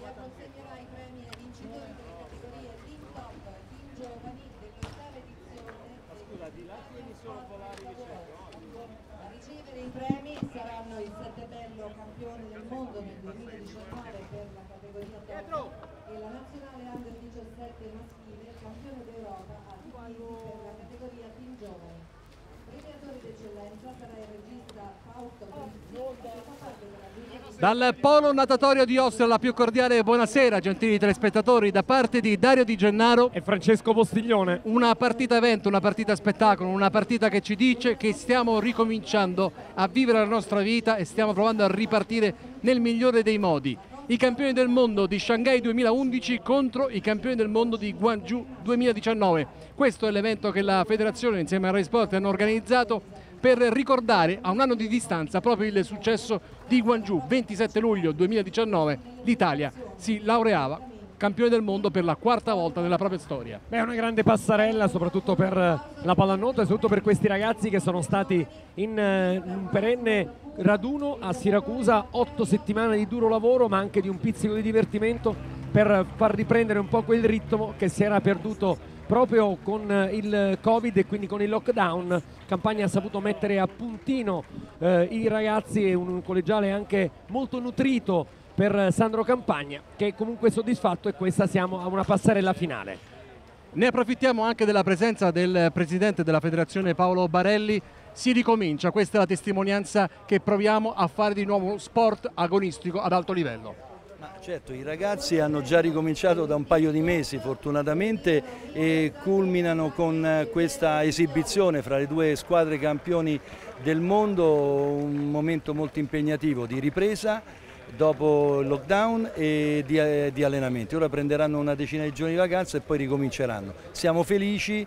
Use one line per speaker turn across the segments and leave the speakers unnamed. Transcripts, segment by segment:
consegnerà i premi ai vincitori delle categorie Team Top, Team Giovani dell'8ª edizione a ricevere i premi saranno il Settebello campione del mondo nel 2019 per la categoria Top e la nazionale Under 17 maschile campione d'Europa a Tifini per la categoria Team Giovani. Premiatore d'eccellenza sarà il regista Fausto Brizzi, che fa parte della giuria.
Dal polo natatorio di Ostia la più cordiale buonasera, gentili telespettatori, da parte di Dario Di Gennaro
e Francesco Postiglione.
Una partita evento, una partita spettacolo, una partita che ci dice che stiamo ricominciando a vivere la nostra vita e stiamo provando a ripartire nel migliore dei modi. I campioni del mondo di Shanghai 2011 contro i campioni del mondo di Gwangju 2019. Questo è l'evento che la federazione insieme a Rai Sport hanno organizzato per ricordare a un anno di distanza proprio il successo di Gwangju. 27 luglio 2019 l'Italia si laureava campione del mondo per la quarta volta nella propria storia.
È una grande passarella soprattutto per la pallanuoto e soprattutto per questi ragazzi che sono stati in un perenne raduno a Siracusa, 8 settimane di duro lavoro ma anche di un pizzico di divertimento per far riprendere un po' quel ritmo che si era perduto proprio con il Covid e quindi con il lockdown. Campagna ha saputo mettere a puntino i ragazzi e un collegiale anche molto nutrito per Sandro Campagna, che è comunque soddisfatto, e questa siamo a una passarella finale.
Ne approfittiamo anche della presenza del presidente della federazione Paolo Barelli. Si ricomincia, questa è la testimonianza che proviamo a fare di nuovo sport agonistico ad alto livello.
Ma certo, i ragazzi hanno già ricominciato da un paio di mesi fortunatamente e culminano con questa esibizione fra le due squadre campioni del mondo, un momento molto impegnativo di ripresa dopo il lockdown e di allenamenti. Ora prenderanno una decina di giorni di vacanza e poi ricominceranno. Siamo felici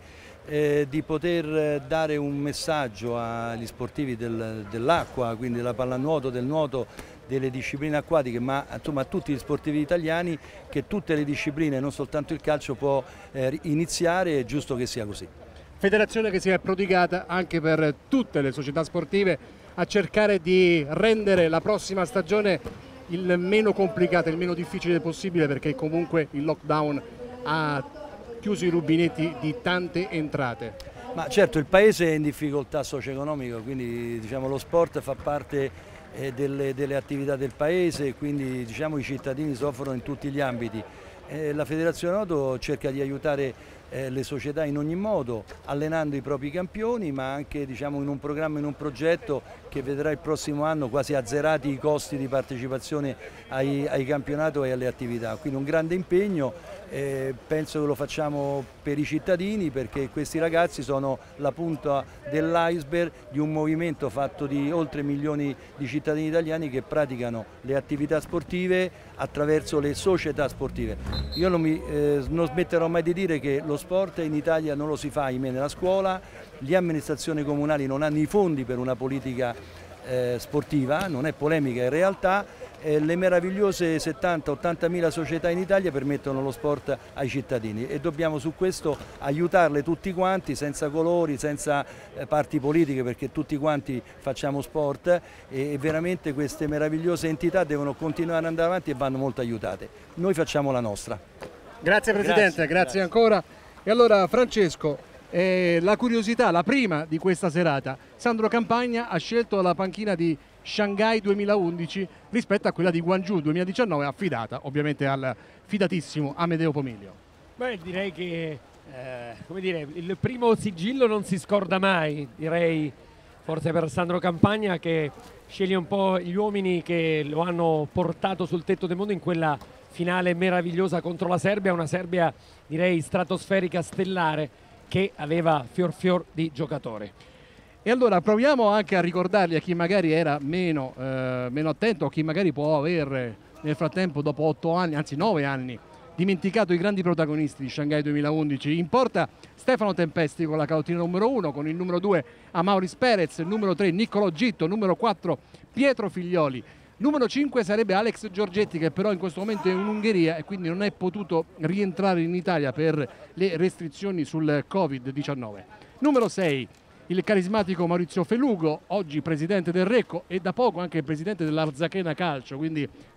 di poter dare un messaggio agli sportivi dell'acqua, quindi della pallanuoto, del nuoto, delle discipline acquatiche, ma insomma a tutti gli sportivi italiani, che tutte le discipline, non soltanto il calcio, può iniziare, è giusto che sia così.
Federazione che si è prodigata anche per tutte le società sportive a cercare di rendere la prossima stagione il meno complicata, il meno difficile possibile, perché comunque il lockdown ha chiuso i rubinetti di tante entrate.
Ma certo, il paese è in difficoltà socio-economica, quindi diciamo, lo sport fa parte delle attività del paese, quindi diciamo, i cittadini soffrono in tutti gli ambiti. La Federazione Nuoto cerca di aiutare le società in ogni modo, allenando i propri campioni, ma anche diciamo, in un programma, in un progetto che vedrà il prossimo anno quasi azzerati i costi di partecipazione ai campionati e alle attività. Quindi un grande impegno, penso che lo facciamo per i cittadini, perché questi ragazzi sono la punta dell'iceberg di un movimento fatto di oltre milioni di cittadini italiani che praticano le attività sportive attraverso le società sportive. Io non smetterò mai di dire che lo sport in Italia non lo si fa, ahimè, nella scuola, le amministrazioni comunali non hanno i fondi per una politica sportiva, non è polemica in realtà, le meravigliose 70-80 mila società in Italia permettono lo sport ai cittadini e dobbiamo su questo aiutarle tutti quanti, senza colori, senza parti politiche, perché tutti quanti facciamo sport e veramente queste meravigliose entità devono continuare ad andare avanti e vanno molto aiutate. Noi facciamo la nostra.
Grazie Presidente, grazie ancora. E allora Francesco, la curiosità, la prima di questa serata, Sandro Campagna ha scelto la panchina di Shanghai 2011 rispetto a quella di Gwangju 2019, affidata ovviamente al fidatissimo Amedeo Pomiglio.
Beh, direi che come dire, il primo sigillo non si scorda mai, direi forse per Sandro Campagna, che sceglie un po' gli uomini che lo hanno portato sul tetto del mondo in quella finale meravigliosa contro la Serbia, una Serbia direi stratosferica, stellare, che aveva fior di giocatori.
E allora proviamo anche a ricordarli a chi magari era meno attento, o chi magari può aver nel frattempo, dopo 8 anni, anzi 9 anni, dimenticato i grandi protagonisti di Shanghai 2011. In porta Stefano Tempesti con la cautina numero 1, con il numero 2 Amauris Perez, il numero 3 Niccolò Gitto, numero 4 Pietro Figlioli. Numero 5 sarebbe Alex Giorgetti, che però in questo momento è in Ungheria e quindi non è potuto rientrare in Italia per le restrizioni sul Covid-19. Numero 6 il carismatico Maurizio Felugo, oggi presidente del Recco e da poco anche presidente dell'Arzachena Calcio, quindi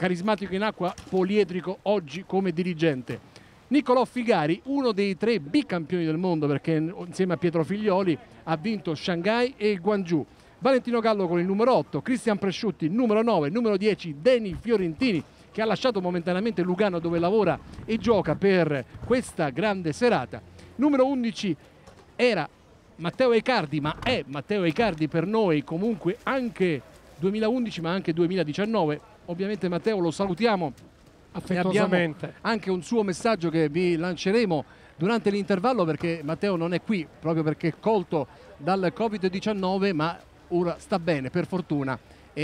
carismatico in acqua, poliedrico oggi come dirigente. Niccolò Figari, uno dei 3 bicampioni del mondo, perché insieme a Pietro Figlioli ha vinto Shanghai e Guangzhou. Valentino Gallo con il numero 8, Cristian Presciutti numero 9, numero 10 Deni Fiorentini, che ha lasciato momentaneamente Lugano dove lavora e gioca per questa grande serata. Numero 11 era Matteo Icardi, ma è Matteo Icardi per noi comunque anche 2011 ma anche 2019. Ovviamente Matteo lo salutiamo affettuosamente. Abbiamo anche un suo messaggio che vi lanceremo durante l'intervallo, perché Matteo non è qui proprio perché è colto dal Covid-19, ma ora sta bene per fortuna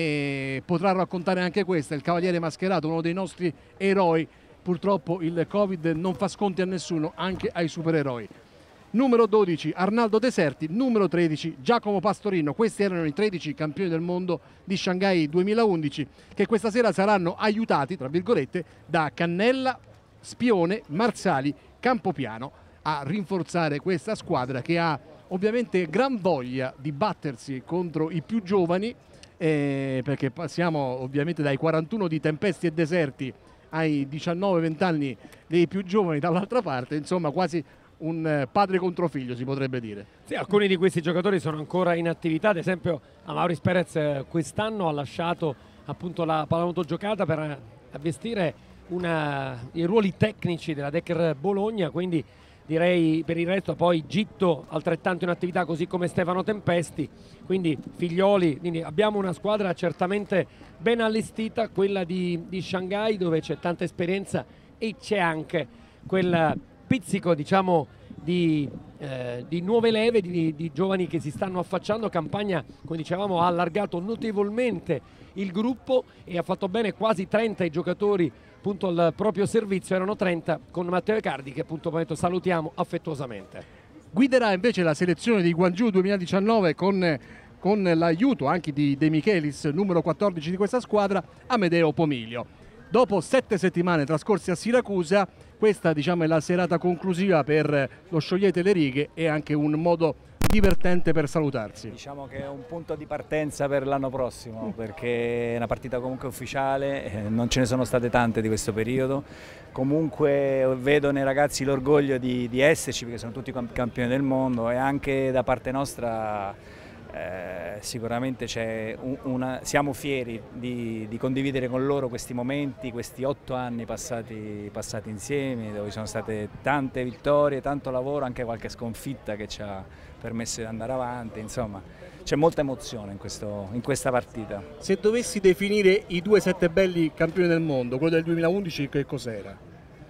e potrà raccontare anche questa. Il Cavaliere Mascherato, uno dei nostri eroi. Purtroppo il Covid non fa sconti a nessuno, anche ai supereroi. Numero 12 Arnaldo Deserti, numero 13 Giacomo Pastorino. Questi erano i 13 campioni del mondo di Shanghai 2011, che questa sera saranno aiutati, tra virgolette, da Cannella, Spione, Marsali, Campopiano a rinforzare questa squadra che ha ovviamente gran voglia di battersi contro i più giovani, perché passiamo ovviamente dai 41 di Tempesti e Deserti ai 19-20 anni dei più giovani dall'altra parte, insomma quasi un padre contro figlio si potrebbe dire.
Sì, alcuni di questi giocatori sono ancora in attività, ad esempio Amauris Perez quest'anno ha lasciato appunto la pallanuoto giocata per vestire i ruoli tecnici della Decker Bologna, quindi direi per il resto poi Gitto altrettanto in attività, così come Stefano Tempesti, quindi Figlioli, quindi abbiamo una squadra certamente ben allestita, quella di Shanghai, dove c'è tanta esperienza e c'è anche quel pizzico diciamo di nuove leve, di giovani che si stanno affacciando. Campagna, come dicevamo, ha allargato notevolmente il gruppo e ha fatto bene quasi 30 i giocatori appunto al proprio servizio, erano 30 con Matteo Icardi che appunto salutiamo affettuosamente.
Guiderà invece la selezione di Guangzhou 2019 con l'aiuto anche di De Michelis, numero 14 di questa squadra, Amedeo Pomiglio. Dopo 7 settimane trascorse a Siracusa, questa diciamo è la serata conclusiva per lo Sciogliete le righe e anche un modo divertente per salutarsi.
Diciamo che è un punto di partenza per l'anno prossimo, perché è una partita comunque ufficiale, non ce ne sono state tante di questo periodo. Comunque vedo nei ragazzi l'orgoglio di esserci, perché sono tutti campioni del mondo, e anche da parte nostra sicuramente siamo fieri di condividere con loro questi momenti, questi 8 anni passati insieme, dove ci sono state tante vittorie, tanto lavoro, anche qualche sconfitta che ci ha permesso di andare avanti. Insomma, c'è molta emozione in questa partita.
Se dovessi definire i 2 settebelli campioni del mondo, quello del 2011 che cos'era?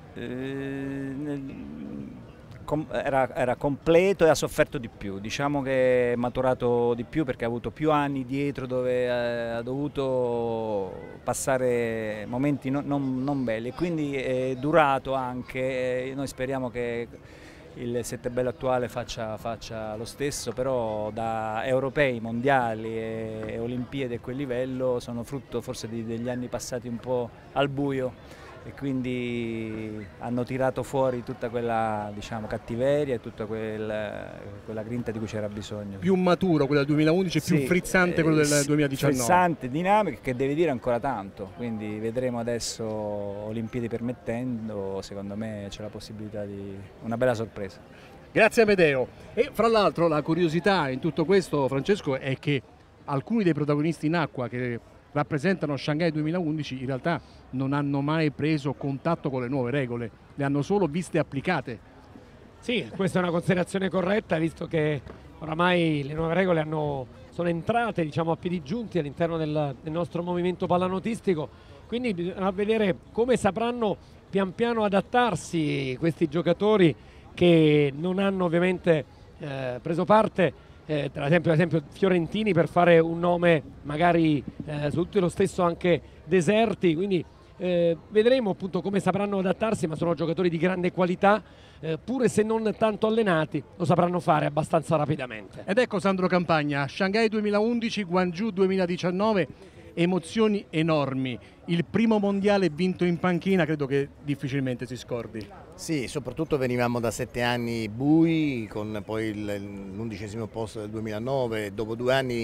Era completo e ha sofferto di più, diciamo che è maturato di più perché ha avuto più anni dietro dove ha dovuto passare momenti non belli, e quindi è durato anche. Noi speriamo che il settebello attuale faccia lo stesso, però da europei, mondiali e Olimpiadi a quel livello sono frutto forse degli anni passati un po' al buio, e quindi hanno tirato fuori tutta quella cattiveria e tutta quella grinta di cui c'era bisogno.
Più maturo quello del 2011, più frizzante quello del 2019.
Frizzante, dinamico, che deve dire ancora tanto, quindi vedremo adesso, Olimpiadi permettendo, secondo me c'è la possibilità di una bella sorpresa.
Grazie Amedeo. E fra l'altro la curiosità in tutto questo, Francesco, è che alcuni dei protagonisti in acqua che rappresentano Shanghai 2011 in realtà non hanno mai preso contatto con le nuove regole, le hanno solo viste applicate.
Sì, questa è una considerazione corretta, visto che oramai le nuove regole sono entrate a piedi giunti all'interno del nostro movimento pallanotistico, quindi bisogna vedere come sapranno pian piano adattarsi questi giocatori che non hanno ovviamente preso parte. Per esempio Fiorentini, per fare un nome, magari su tutti lo stesso anche Deserti, quindi vedremo appunto come sapranno adattarsi, ma sono giocatori di grande qualità, pure se non tanto allenati lo sapranno fare abbastanza rapidamente.
Ed ecco Sandro Campagna, Shanghai 2011, Guangzhou 2019, emozioni enormi, il primo mondiale vinto in panchina credo che difficilmente si scordi.
Sì, soprattutto venivamo da 7 anni bui, con poi l'11° posto del 2009, dopo 2 anni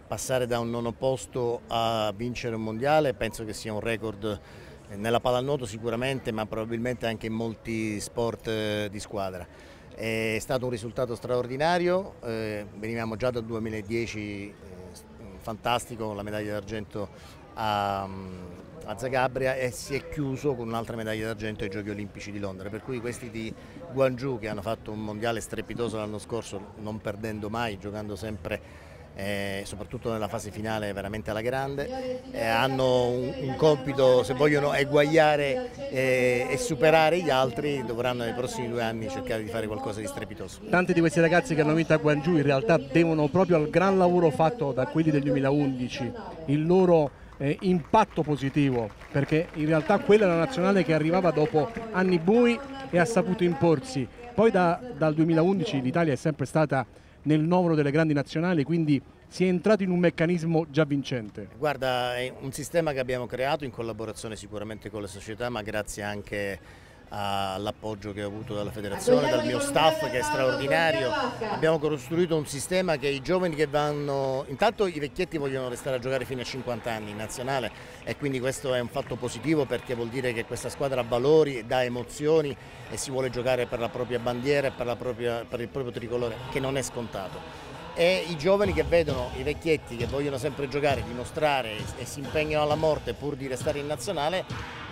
passare da un nono posto a vincere un mondiale penso che sia un record nella pallanuoto sicuramente, ma probabilmente anche in molti sport di squadra. È stato un risultato straordinario, venivamo già dal 2010 fantastico con la medaglia d'argento a Zagabria e si è chiuso con un'altra medaglia d'argento ai Giochi Olimpici di Londra, per cui questi di Guangzhou, che hanno fatto un mondiale strepitoso l'anno scorso, non perdendo mai, giocando sempre soprattutto nella fase finale veramente alla grande, hanno un compito, se vogliono eguagliare e superare gli altri, dovranno nei prossimi 2 anni cercare di fare qualcosa di strepitoso.
Tanti di questi ragazzi che hanno vinto a Guangzhou in realtà devono proprio al gran lavoro fatto da quelli del 2011, il loro impatto positivo, perché in realtà quella è una nazionale che arrivava dopo anni bui e ha saputo imporsi. Poi dal 2011 l'Italia è sempre stata nel novero delle grandi nazionali, quindi si è entrato in un meccanismo già vincente.
Guarda, è un sistema che abbiamo creato in collaborazione sicuramente con le società, ma grazie anche all'appoggio che ho avuto dalla federazione, dal mio staff che è straordinario. Abbiamo costruito un sistema che i giovani che vanno, intanto i vecchietti vogliono restare a giocare fino a 50 anni in nazionale e quindi questo è un fatto positivo, perché vuol dire che questa squadra ha valori, dà emozioni e si vuole giocare per la propria bandiera e per il proprio tricolore, che non è scontato. E i giovani che vedono i vecchietti che vogliono sempre giocare, dimostrare e si impegnano alla morte pur di restare in nazionale,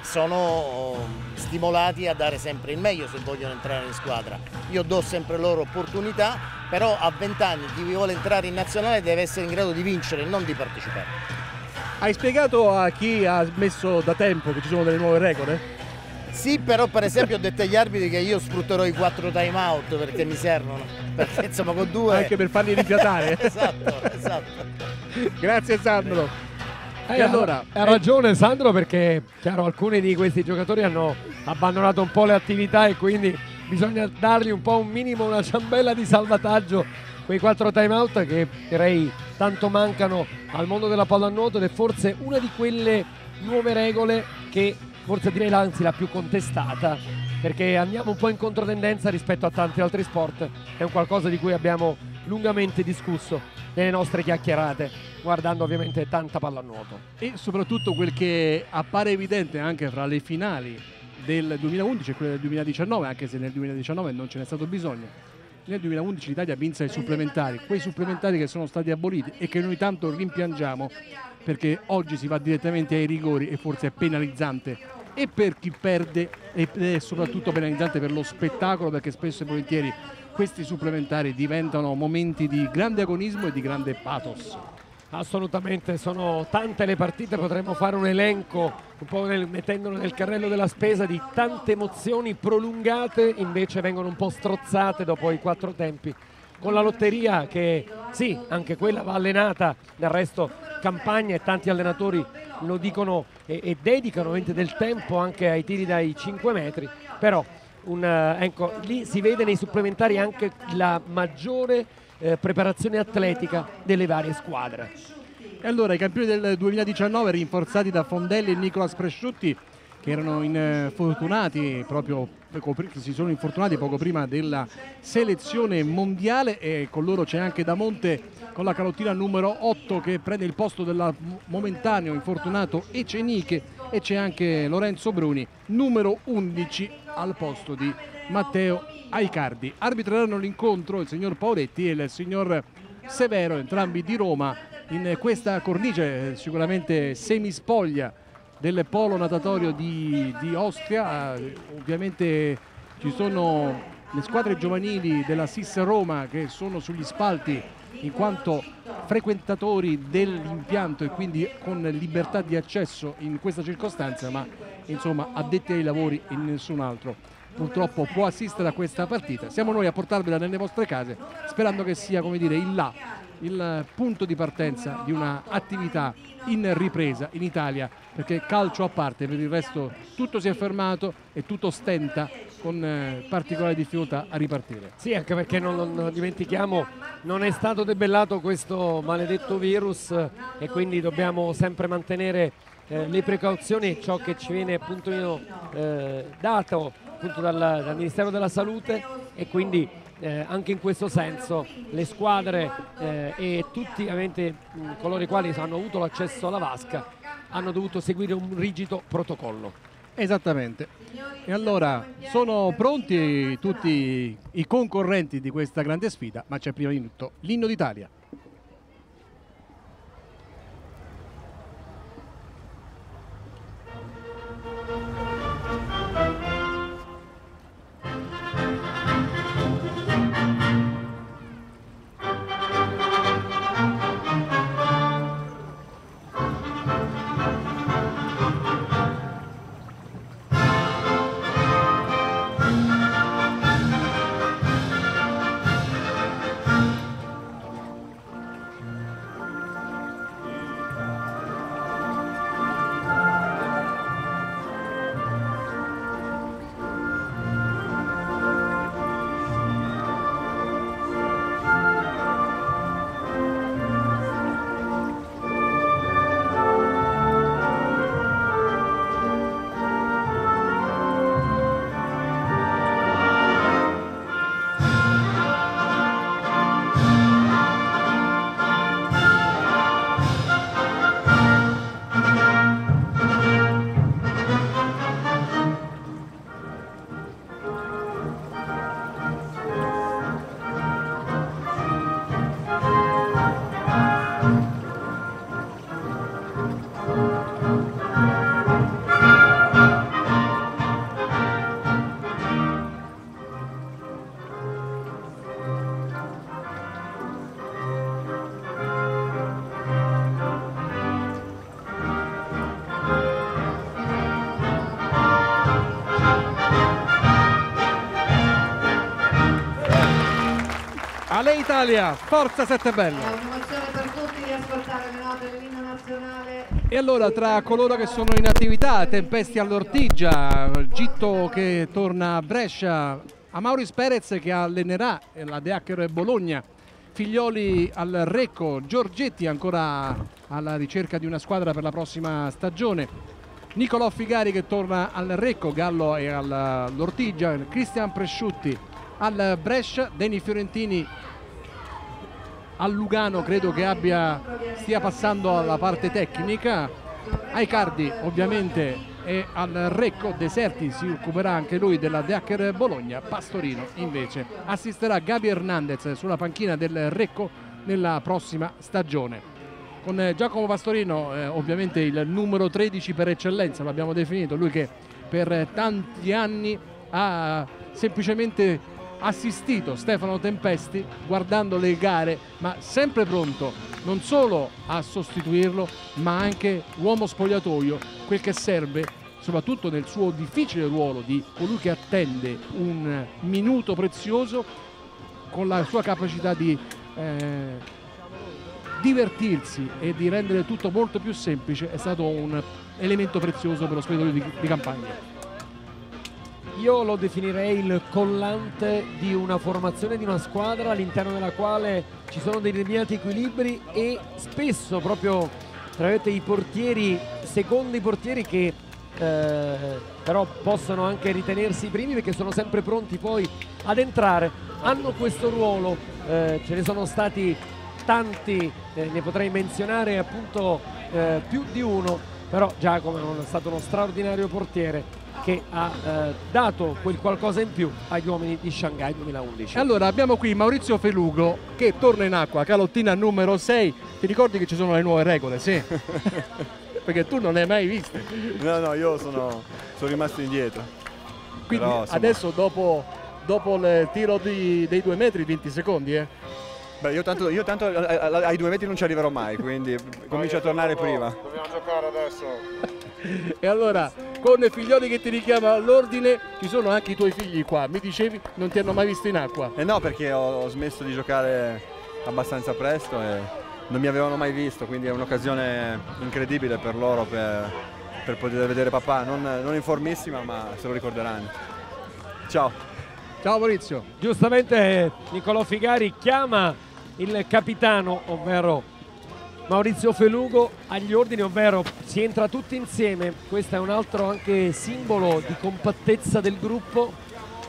sono stimolati a dare sempre il meglio se vogliono entrare in squadra. Io do sempre loro opportunità, però a 20 anni chi vuole entrare in nazionale deve essere in grado di vincere e non di partecipare.
Hai spiegato a chi ha smesso da tempo che ci sono delle nuove regole?
Sì, però per esempio ho detto agli arbitri che io sfrutterò i 4 time out perché mi servono, perché insomma con 2...
Anche per farli rifiatare.
esatto.
Grazie Sandro. E allora,
ha ragione Sandro, perché chiaro, alcuni di questi giocatori hanno abbandonato un po' le attività e quindi bisogna dargli un po' un minimo, una ciambella di salvataggio, quei 4 time out che direi tanto mancano al mondo della pallanuoto, ed è forse una di quelle nuove regole che forse direi anzi la più contestata, perché andiamo un po' in controtendenza rispetto a tanti altri sport. È un qualcosa di cui abbiamo lungamente discusso nelle nostre chiacchierate, guardando ovviamente tanta pallanuoto.
E soprattutto quel che appare evidente anche fra le finali del 2011 e quelle del 2019, anche se nel 2019 non ce n'è stato bisogno. Nel 2011 l'Italia vinse ai supplementari, quei supplementari che sono stati aboliti e che noi tanto rimpiangiamo, perché oggi si va direttamente ai rigori e forse è penalizzante e per chi perde ed è soprattutto penalizzante per lo spettacolo, perché spesso e volentieri questi supplementari diventano momenti di grande agonismo e di grande pathos.
Assolutamente, sono tante le partite, potremmo fare un elenco un po' mettendolo nel carrello della spesa di tante emozioni prolungate, invece vengono un po' strozzate dopo i 4 tempi, con la lotteria che sì, anche quella va allenata, del resto campagna e tanti allenatori lo dicono e dedicano del tempo anche ai tiri dai 5 metri, però ecco, lì si vede nei supplementari anche la maggiore preparazione atletica delle varie squadre.
E allora i campioni del 2019, rinforzati da Fondelli e Nicolas Presciutti, che erano infortunati proprio, che si sono infortunati poco prima della selezione mondiale, e con loro c'è anche Damonte con la calottina numero 8 che prende il posto del momentaneo infortunato Eceniche, e c'è anche Lorenzo Bruni numero 11 al posto di Matteo Aicardi. Arbitreranno l'incontro il signor Paoletti e il signor Severo, entrambi di Roma, in questa cornice sicuramente semispoglia del polo natatorio di Ostia. Ovviamente ci sono le squadre giovanili della SIS Roma che sono sugli spalti in quanto frequentatori dell'impianto e quindi con libertà di accesso in questa circostanza, ma insomma addetti ai lavori e nessun altro purtroppo può assistere a questa partita. Siamo noi a portarvela nelle vostre case, sperando che sia, come dire, il punto di partenza di una attività in ripresa in Italia, perché calcio a parte, per il resto tutto si è fermato e tutto stenta con particolare difficoltà a ripartire.
Sì, anche perché non dimentichiamo, non è stato debellato questo maledetto virus e quindi dobbiamo sempre mantenere le precauzioni, ciò che ci viene appunto dato appunto dal Ministero della Salute, e quindi anche in questo senso le squadre e tutti ovviamente coloro i quali hanno avuto l'accesso alla vasca hanno dovuto seguire un rigido protocollo.
Esattamente. E allora sono pronti tutti i concorrenti di questa grande sfida, ma c'è prima di tutto l'inno d'Italia. Ale Italia, forza Settebello!
È un'emozione per tutti di ascoltare le note dell'inno nazionale.
E allora tra coloro che sono in attività, Tempesti all'Ortigia, Gitto che torna a Brescia, Amauris Perez che allenerà la Deaccher Bologna, Figlioli al Recco, Giorgetti ancora alla ricerca di una squadra per la prossima stagione, Nicolò Figari che torna al Recco, Gallo e all'Ortigia, Cristian Presciutti al Brescia, Deni Fiorentini al Lugano, credo che stia passando alla parte tecnica, Aicardi ovviamente è al Recco, Deserti si occuperà anche lui della Deaccher Bologna, Pastorino invece assisterà Gabi Hernandez sulla panchina del Recco nella prossima stagione. Con Giacomo Pastorino ovviamente il numero 13 per eccellenza, l'abbiamo definito, lui che per tanti anni ha semplicemente assistito Stefano Tempesti guardando le gare, ma sempre pronto non solo a sostituirlo ma anche uomo spogliatoio, quel che serve soprattutto nel suo difficile ruolo di colui che attende un minuto prezioso, con la sua capacità di divertirsi e di rendere tutto molto più semplice. È stato un elemento prezioso per lo spogliatoio di Campagna.
Io lo definirei il collante di una formazione, di una squadra all'interno della quale ci sono dei determinati equilibri e spesso proprio i portieri, secondi portieri che però possono anche ritenersi i primi perché sono sempre pronti poi ad entrare, hanno questo ruolo, ce ne sono stati tanti, ne potrei menzionare appunto più di uno, però Giacomo è stato uno straordinario portiere che ha dato quel qualcosa in più agli uomini di Shanghai 2011.
Allora abbiamo qui Maurizio Felugo che torna in acqua, calottina numero 6. Ti ricordi che ci sono le nuove regole? Sì. Perché tu non le hai mai viste.
No, io sono rimasto indietro.
Quindi
però,
adesso dopo il tiro dei 2 metri 20 secondi
Beh, io tanto ai 2 metri non ci arriverò mai, quindi comincio a tornare prima.
Dobbiamo giocare adesso.
E allora con Figlioli che ti richiama all'ordine, ci sono anche i tuoi figli qua, mi dicevi non ti hanno mai visto in acqua?
No, perché ho smesso di giocare abbastanza presto e non mi avevano mai visto, quindi è un'occasione incredibile per loro per poter vedere papà, non in formissima ma se lo ricorderanno. Ciao.
Ciao Maurizio.
Giustamente Nicolò Figari chiama il capitano, ovvero Maurizio Felugo, agli ordini, ovvero si entra tutti insieme. Questo è un altro anche simbolo di compattezza del gruppo.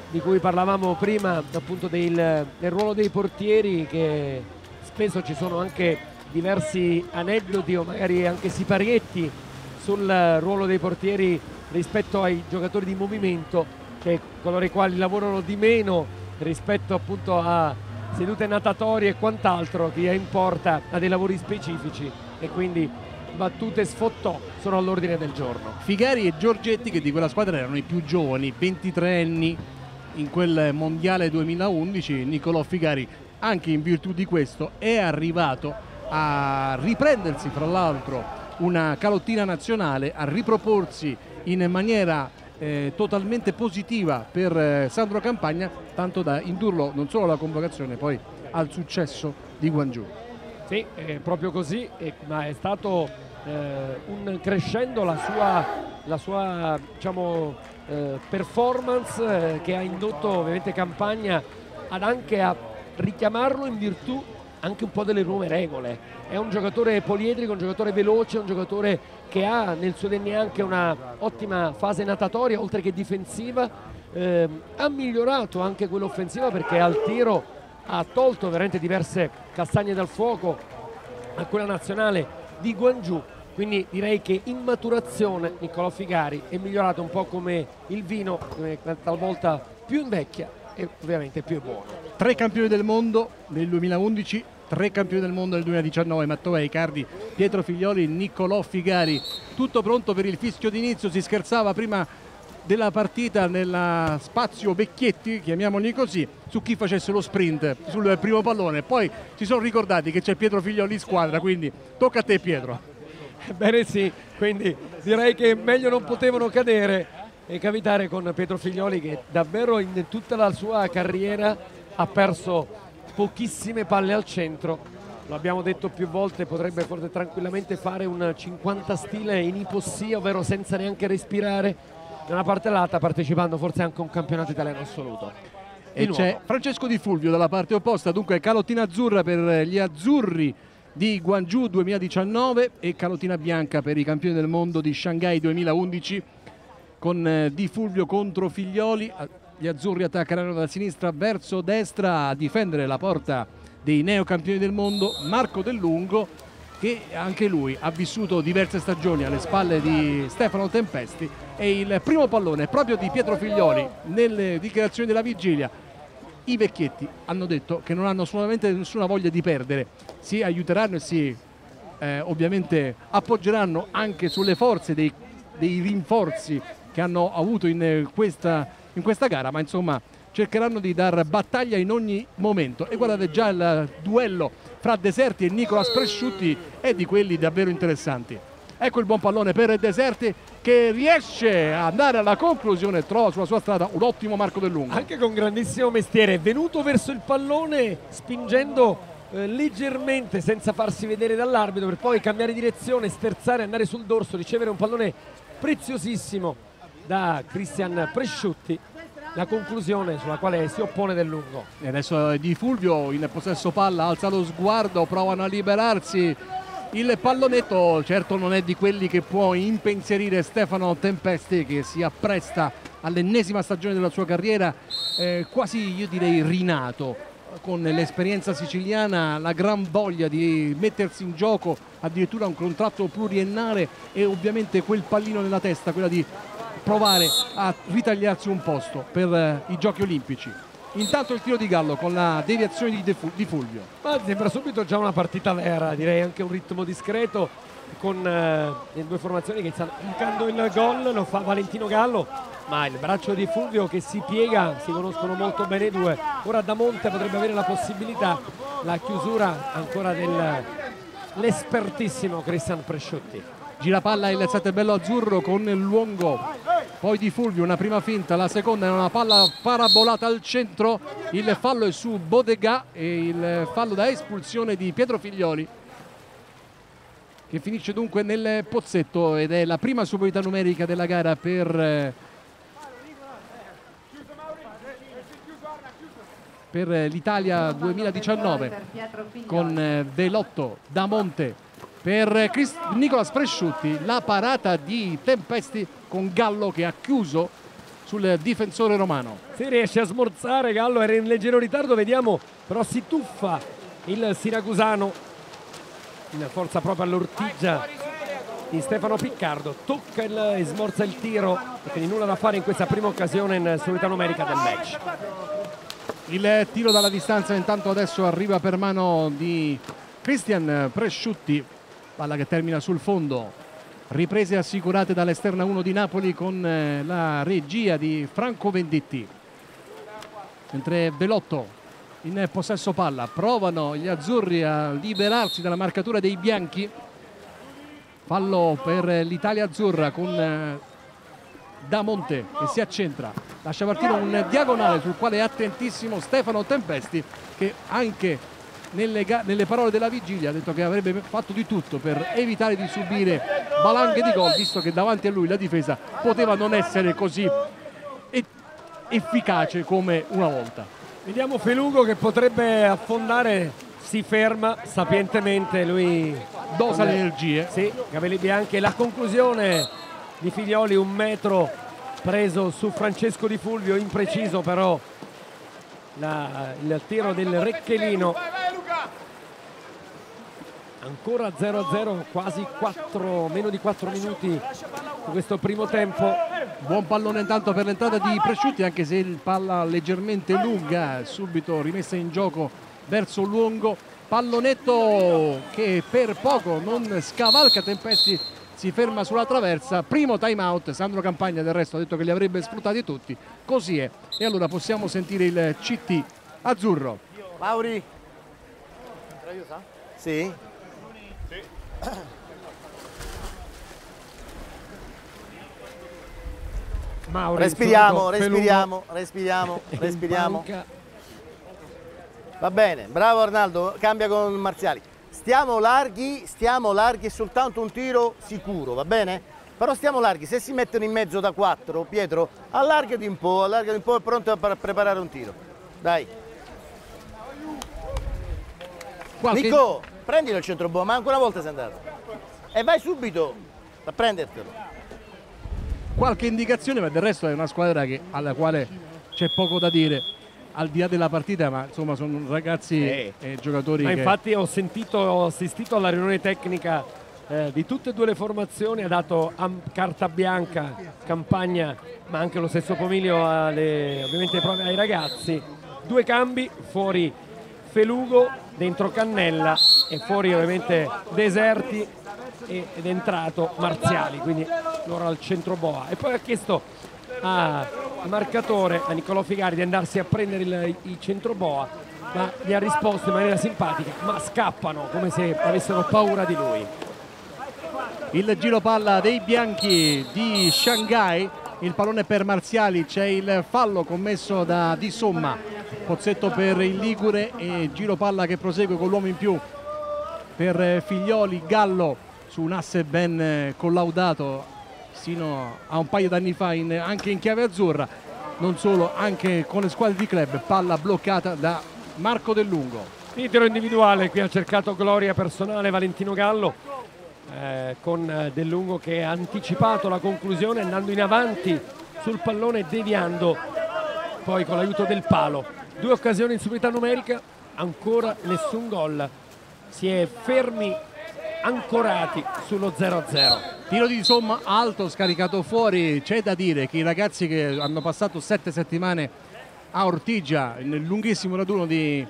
di cui parlavamo prima, appunto del ruolo dei portieri, che spesso ci sono anche diversi aneddoti o magari anche siparietti sul ruolo dei portieri rispetto ai giocatori di movimento, che coloro i quali lavorano di meno rispetto appunto a sedute natatorie e quant'altro. Chi è in porta ha dei lavori specifici e quindi battute sfottò sono all'ordine del giorno.
Figari e Giorgetti, che di quella squadra erano i più giovani, 23 anni in quel mondiale 2011. Niccolò Figari, anche in virtù di questo, è arrivato a riprendersi fra l'altro una calottina nazionale, a riproporsi in maniera totalmente positiva per Sandro Campagna, tanto da indurlo non solo alla convocazione, poi al successo di Gwangju.
Sì, è proprio così, ma è stato un crescendo la sua diciamo, performance che ha indotto ovviamente Campagna anche a richiamarlo in virtù anche un po' delle nuove regole. È un giocatore poliedrico, un giocatore veloce, un giocatore che ha nel suo DNA anche una ottima fase natatoria oltre che difensiva. Ha migliorato anche quella offensiva, perché al tiro ha tolto veramente diverse castagne dal fuoco a quella nazionale di Gwangju. Quindi direi che in maturazione Niccolò Figari è migliorato un po' come il vino, talvolta più invecchia e ovviamente più è buono.
3 campioni del mondo nel 2011, 3 campioni del mondo nel 2019, Matteo Icardi, Pietro Figlioli, Niccolò Figari. Tutto pronto per il fischio d'inizio. Si scherzava prima della partita nella spazio Vecchietti, chiamiamoli così, su chi facesse lo sprint sul primo pallone. Poi si sono ricordati che c'è Pietro Figlioli in squadra, quindi tocca a te, Pietro.
Bene, sì, quindi direi che meglio non potevano cadere e capitare con Pietro Figlioli, che davvero in tutta la sua carriera ha perso pochissime palle al centro. Lo abbiamo detto più volte, potrebbe forse tranquillamente fare un 50 stile in ipossia, ovvero senza neanche respirare, da una parte all'altra, partecipando forse anche a un campionato italiano assoluto.
E c'è Francesco Di Fulvio dalla parte opposta, dunque calottina azzurra per gli azzurri di Gwangju 2019 e calottina bianca per i campioni del mondo di Shanghai 2011, con Di Fulvio contro Figlioli. Gli azzurri attaccheranno da sinistra verso destra a difendere la porta dei neocampioni del mondo Marco Del Lungo, che anche lui ha vissuto diverse stagioni alle spalle di Stefano Tempesti. E il primo pallone proprio di Pietro Figlioli. Nelle dichiarazioni della vigilia i vecchietti hanno detto che non hanno assolutamente nessuna voglia di perdere, si aiuteranno e si ovviamente appoggeranno anche sulle forze dei rinforzi che hanno avuto in questa gara, ma insomma cercheranno di dar battaglia in ogni momento. E guardate, già il duello fra Deserti e Nicolas Presciutti è di quelli davvero interessanti. Ecco il buon pallone per Deserti, che riesce ad andare alla conclusione, trova sulla sua strada un ottimo Marco Del Lungo.
Anche con grandissimo mestiere, è venuto verso il pallone spingendo leggermente senza farsi vedere dall'arbitro, per poi cambiare direzione, sterzare, andare sul dorso, ricevere un pallone preziosissimo da Cristian Presciutti. La conclusione sulla quale si oppone Del Lungo.
E adesso Di Fulvio in possesso palla, alza lo sguardo, provano a liberarsi. Il pallonetto certo non è di quelli che può impensierire Stefano Tempesti, che si appresta all'ennesima stagione della sua carriera, quasi io direi rinato, con l'esperienza siciliana, la gran voglia di mettersi in gioco, addirittura un contratto pluriennale e ovviamente quel pallino nella testa, quella di provare a ritagliarsi un posto per i giochi olimpici. Intanto il tiro di Gallo con la deviazione di Fulvio.
Ma sembra subito già una partita vera, direi anche un ritmo discreto, con le due formazioni che stanno indicando il gol. Lo fa Valentino Gallo, ma il braccio di Fulvio che si piega, si conoscono molto bene i due. Ora Damonte potrebbe avere la possibilità, la chiusura ancora dell'espertissimo Cristian Presciutti.
Gira palla il settebello azzurro con Luongo, poi Di Fulvio, una prima finta, la seconda è una palla parabolata al centro. Il fallo è su Bodega e il fallo da espulsione di Pietro Figlioli, che finisce dunque nel pozzetto, ed è la prima superiorità numerica della gara per l'Italia 2019, con Velotto, Damonte per Nicolas Presciutti. La parata di Tempesti con Gallo che ha chiuso sul difensore romano.
Si riesce a smorzare, Gallo era in leggero ritardo, vediamo, però si tuffa il siracusano in forza proprio all'ortigia di Stefano Piccardo, tocca e smorza il tiro e quindi nulla da fare in questa prima occasione in sommità numerica del match.
Il tiro dalla distanza intanto adesso arriva per mano di Cristian Presciutti, palla che termina sul fondo, riprese assicurate dall'esterna 1 di Napoli con la regia di Franco Venditti, mentre Belotto in possesso palla, provano gli azzurri a liberarsi dalla marcatura dei bianchi, fallo per l'Italia azzurra con Damonte che si accentra, lascia partire un diagonale sul quale è attentissimo Stefano Tempesti, che anche nelle parole della vigilia ha detto che avrebbe fatto di tutto per evitare di subire valanghe di gol, visto che davanti a lui la difesa poteva non essere così efficace come una volta.
Vediamo Felugo che potrebbe affondare, si ferma sapientemente, lui
dosa le energie.
Sì, capelli bianchi, la conclusione di Figlioli, un metro preso su Francesco Di Fulvio, impreciso però il tiro del Recchelino. Ancora 0-0, quasi meno di 4 minuti in questo primo tempo.
Buon pallone intanto per l'entrata di Presciutti, anche se il palla leggermente lunga, subito rimessa in gioco verso Luongo. Pallonetto che per poco non scavalca Tempesti, si ferma sulla traversa. Primo time out, Sandro Campagna del resto ha detto che li avrebbe sfruttati tutti, così è. E allora possiamo sentire il CT azzurro.
Mauri? Sì?
Mauri,
respiriamo. Va bene, bravo Arnaldo, cambia con Marziali. Stiamo larghi, è soltanto un tiro sicuro, va bene? Però stiamo larghi, se si mettono in mezzo da 4, Pietro, allargati un po', è pronto a preparare un tiro. Dai. Nico, prendilo il centro boa, ma ancora una volta sei andato. E vai subito a prendertelo.
Qualche indicazione, ma del resto è una squadra alla quale c'è poco da dire al di là della partita, ma insomma sono ragazzi e giocatori
ma infatti ho assistito alla riunione tecnica di tutte e due le formazioni, ha dato carta bianca Campagna ma anche lo stesso Pomiglio ovviamente ai ragazzi. 2 cambi, fuori Felugo, dentro Cannella e fuori ovviamente Deserti ed è entrato Marziali, quindi loro al centro boa. E poi ha chiesto al marcatore, a Niccolò Figari, di andarsi a prendere il centro boa, ma gli ha risposto in maniera simpatica, ma scappano come se avessero paura di lui.
Il giro palla dei bianchi di Shanghai, il pallone per Marziali, c'è il fallo commesso da Di Somma, pozzetto per il Ligure e giro palla che prosegue con l'uomo in più per Figlioli. Gallo su un asse ben collaudato sino a un paio d'anni fa anche in chiave azzurra, non solo, anche con le squadre di club. Palla bloccata da Marco Del Lungo.
Il tiro individuale, qui ha cercato gloria personale Valentino Gallo, con Del Lungo che ha anticipato la conclusione andando in avanti sul pallone, deviando poi con l'aiuto del palo. 2 occasioni in superiorità numerica, ancora nessun gol, si è fermi, ancorati sullo 0-0.
Tiro di Somma alto, scaricato fuori. C'è da dire che i ragazzi che hanno passato 7 settimane a Ortigia nel lunghissimo raduno che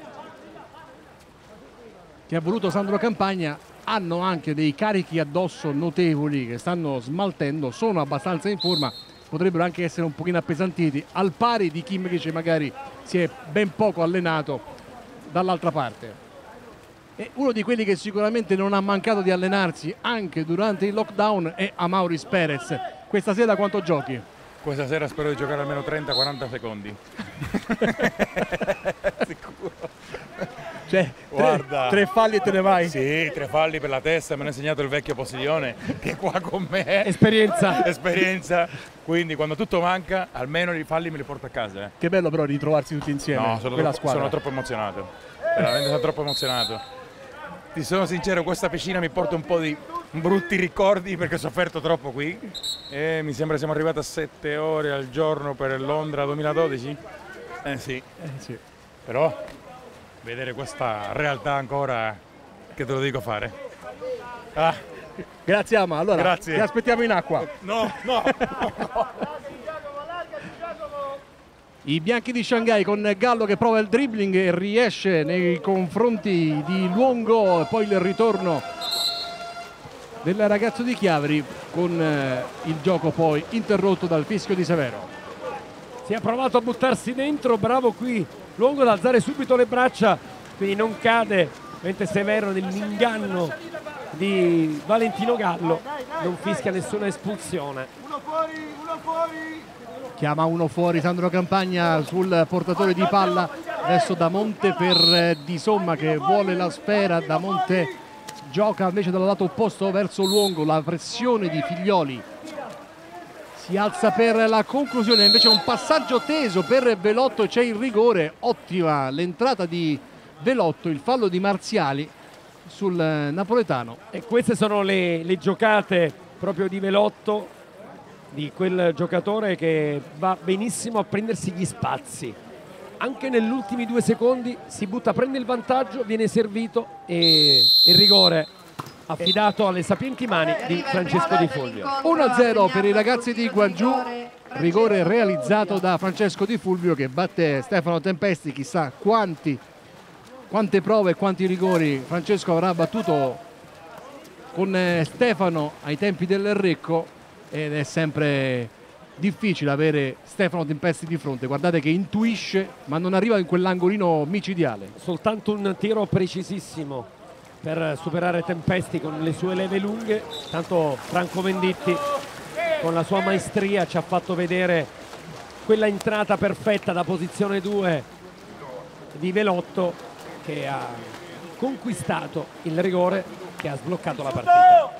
ha voluto Sandro Campagna hanno anche dei carichi addosso notevoli che stanno smaltendo, sono abbastanza in forma, potrebbero anche essere un pochino appesantiti, al pari di chi invece magari si è ben poco allenato dall'altra parte. E uno di quelli che sicuramente non ha mancato di allenarsi anche durante il lockdown è Amauris Perez. Questa sera quanto giochi?
Questa sera spero di giocare almeno 30-40 secondi.
Sicuro. Cioè, guarda, 3 falli e te ne vai?
Sì, 3 falli per la testa, me l'ha insegnato il vecchio Posiglione che è qua con me.
Esperienza.
Quindi quando tutto manca, almeno i falli me li porto a casa.
Che bello però ritrovarsi tutti insieme.
No, sono troppo emozionato. Veramente sono troppo emozionato. ti sono sincero, questa piscina mi porta un po' di brutti ricordi perché ho sofferto troppo qui e mi sembra siamo arrivati a 7 ore al giorno per Londra 2012. Sì. Però vedere questa realtà ancora, che te lo dico fare.
Grazie Ama, allora
Grazie.
ti aspettiamo in acqua.
No.
I bianchi di Shanghai con Gallo che prova il dribbling e riesce nei confronti di Luongo, e poi il ritorno del ragazzo di Chiavari con il gioco poi interrotto dal fischio di Severo.
Si è provato a buttarsi dentro, bravo qui Luongo ad alzare subito le braccia, quindi non cade, mentre Severo nell'inganno di Valentino Gallo non fischia nessuna espulsione.
Chiama uno fuori Sandro Campagna sul portatore di palla, adesso Damonte per Di Somma che vuole la sfera, Damonte gioca invece dal lato opposto verso Luongo, la pressione di Figlioli, si alza per la conclusione, invece un passaggio teso per Velotto, c'è il rigore, ottima l'entrata di Velotto, il fallo di Marziali sul napoletano.
E queste sono le giocate proprio di Velotto, di quel giocatore che va benissimo a prendersi gli spazi. Anche negli ultimi 2 secondi si butta, prende il vantaggio, viene servito e il rigore affidato alle sapienti mani di Francesco Di Fulvio.
1-0 per i ragazzi di Guangzhou, rigore realizzato da Francesco Di Fulvio che batte Stefano Tempesti. Chissà quante prove e quanti rigori Francesco avrà battuto con Stefano ai tempi del Recco, ed è sempre difficile avere Stefano Tempesti di fronte. Guardate che intuisce ma non arriva in quell'angolino micidiale.
Soltanto un tiro precisissimo per superare Tempesti con le sue leve lunghe. Tanto Franco Venditti con la sua maestria ci ha fatto vedere quella entrata perfetta da posizione 2 di Velotto, che ha conquistato il rigore che ha sbloccato la partita.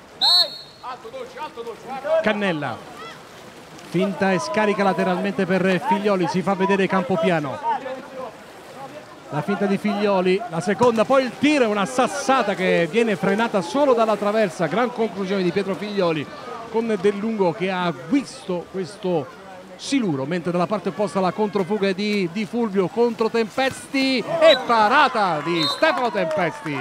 Cannella finta e scarica lateralmente per Figlioli, si fa vedere Campopiano, la finta di Figlioli, la seconda, poi il tiro, una sassata che viene frenata solo dalla traversa, gran conclusione di Pietro Figlioli con Del Lungo che ha visto questo siluro, mentre dalla parte opposta la controfuga di Fulvio contro Tempesti e parata di Stefano Tempesti.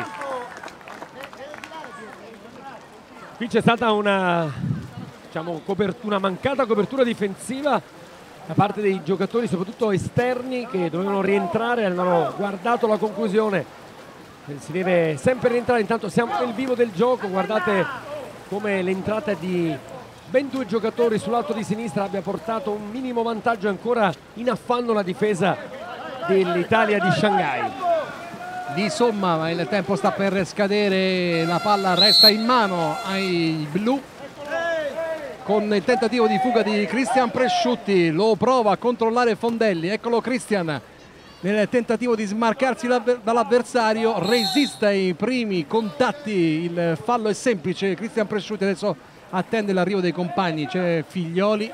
Qui c'è stata una mancata copertura difensiva da parte dei giocatori, soprattutto esterni, che dovevano rientrare, hanno guardato la conclusione. Si deve sempre rientrare, intanto siamo nel vivo del gioco. Guardate come l'entrata di ben 2 giocatori sull'alto di sinistra abbia portato un minimo vantaggio, ancora in affanno la difesa dell'Italia di Shanghai.
Di Somma, ma il tempo sta per scadere, la palla resta in mano ai blu con il tentativo di fuga di Cristian Presciutti, lo prova a controllare Fondelli, eccolo Cristian nel tentativo di smarcarsi dall'avversario, resiste ai primi contatti, il fallo è semplice, Cristian Presciutti adesso attende l'arrivo dei compagni, c'è Figlioli,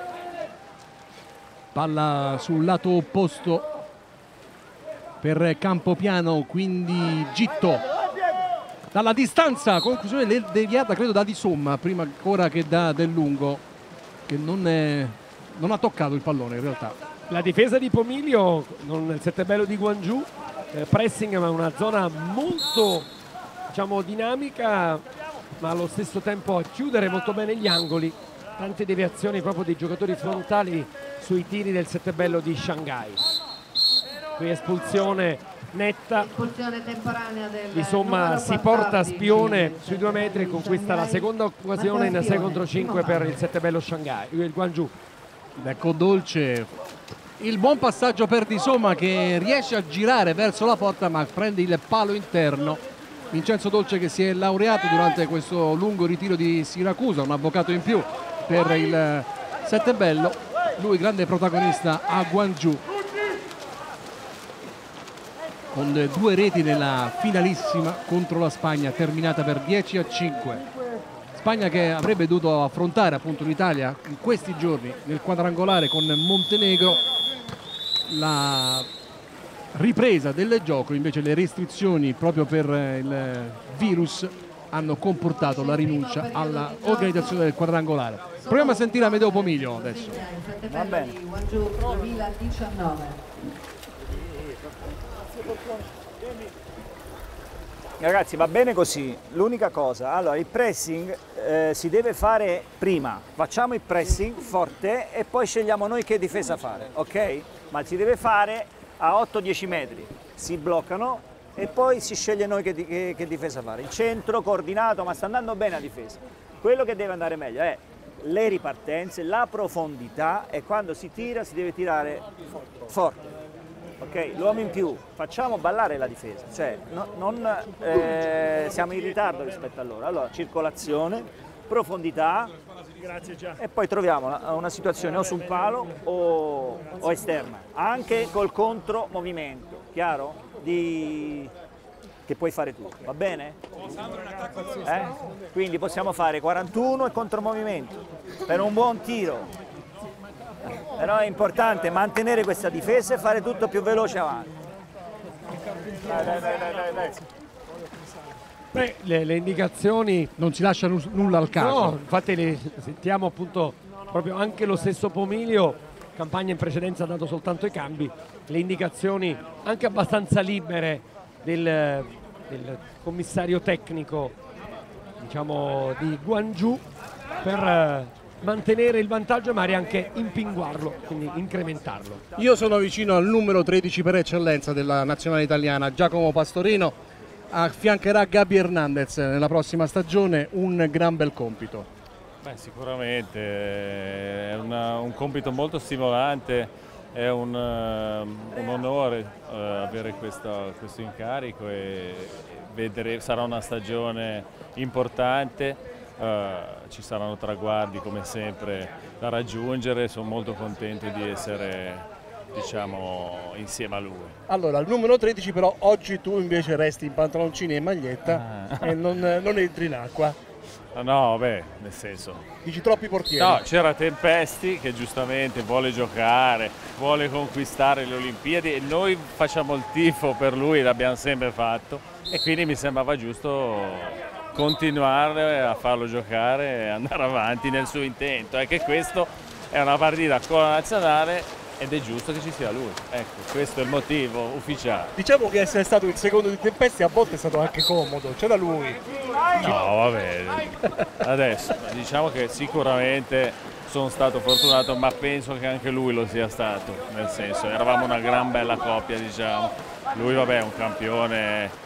palla sul lato opposto per Campopiano, quindi Gitto dalla distanza, conclusione deviata credo da Di Somma prima ancora che da Del Lungo, che non ha toccato il pallone in realtà.
La difesa di Pomiglio nel Settebello di Guangzhou, pressing, ma una zona molto dinamica, ma allo stesso tempo a chiudere molto bene gli angoli, tante deviazioni proprio dei giocatori frontali sui tiri del Settebello di Shanghai. Qui espulsione netta,
espulsione temporanea del
insomma si porta Spione sui 2 metri e conquista la seconda occasione in 6 contro 5 per il Settebello Shanghai, il Guangzhou.
Ecco Dolce, il buon passaggio per Di Somma che riesce a girare verso la porta ma prende il palo interno. Vincenzo Dolce che si è laureato durante questo lungo ritiro di Siracusa, un avvocato in più per il Settebello, lui grande protagonista a Guangzhou, con 2 reti nella finalissima contro la Spagna terminata per 10-5. Spagna che avrebbe dovuto affrontare appunto l'Italia in questi giorni nel quadrangolare con Montenegro. La ripresa del gioco invece le restrizioni proprio per il virus hanno comportato la rinuncia all'organizzazione del quadrangolare. Proviamo a sentire Amedeo Pomiglio adesso.
Va bene.
2019.
Ragazzi, va bene così. L'unica cosa, allora il pressing si deve fare prima. Facciamo il pressing forte e poi scegliamo noi che difesa fare, ok? Ma si deve fare a 8-10 metri. Si bloccano e poi si sceglie noi che difesa fare. Il centro coordinato, ma sta andando bene la difesa. Quello che deve andare meglio è le ripartenze, la profondità, e quando si tira si deve tirare forte. Ok, l'uomo in più, facciamo ballare la difesa, cioè siamo in ritardo rispetto a loro. Allora, circolazione, profondità e poi troviamo una situazione o sul palo o esterna, anche col contromovimento, chiaro? Che puoi fare tu, va bene? Quindi possiamo fare 41 e contromovimento per un buon tiro. Però è importante mantenere questa difesa e fare tutto più veloce avanti.
Beh, le indicazioni
non si lascia nulla al caso.
No, infatti le sentiamo appunto proprio anche lo stesso Pomiglio, campagna in precedenza ha dato soltanto i cambi, le indicazioni anche abbastanza libere del commissario tecnico, diciamo, di Gwangju per mantenere il vantaggio e magari anche impinguarlo, quindi incrementarlo.
Io sono vicino al numero 13 per eccellenza della nazionale italiana, Giacomo Pastorino, affiancherà Gabi Hernandez nella prossima stagione, un gran bel compito.
Beh, sicuramente è un compito molto stimolante, è un onore avere questo incarico e vedere, sarà una stagione importante. Ci saranno traguardi come sempre da raggiungere, sono molto contento di essere, diciamo, insieme a lui.
Allora, il numero 13 però oggi tu invece resti in pantaloncini e maglietta e non entri in acqua.
No, beh, nel senso...
Dici troppi portieri?
No, c'era Tempesti che giustamente vuole giocare, vuole conquistare le Olimpiadi e noi facciamo il tifo per lui, l'abbiamo sempre fatto e quindi mi sembrava giusto continuare a farlo giocare e andare avanti nel suo intento. È che questo è una partita con la nazionale ed è giusto che ci sia lui. Ecco, questo è il motivo ufficiale.
Diciamo che essere stato il secondo di Tempesti a volte è stato anche comodo, c'era lui.
No, va bene. Adesso diciamo che sicuramente sono stato fortunato, ma penso che anche lui lo sia stato, nel senso, eravamo una gran bella coppia, diciamo. Lui, vabbè, è un campione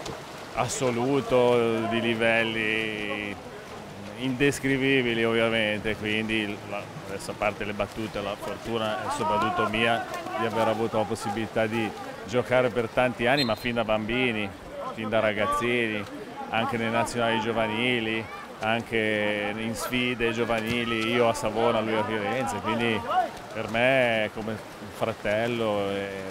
assoluto di livelli indescrivibili ovviamente, quindi adesso a parte le battute, la fortuna è soprattutto mia di aver avuto la possibilità di giocare per tanti anni, ma fin da bambini, fin da ragazzini, anche nei nazionali giovanili, anche in sfide giovanili, io a Savona, lui a Firenze, quindi per me è come un fratello,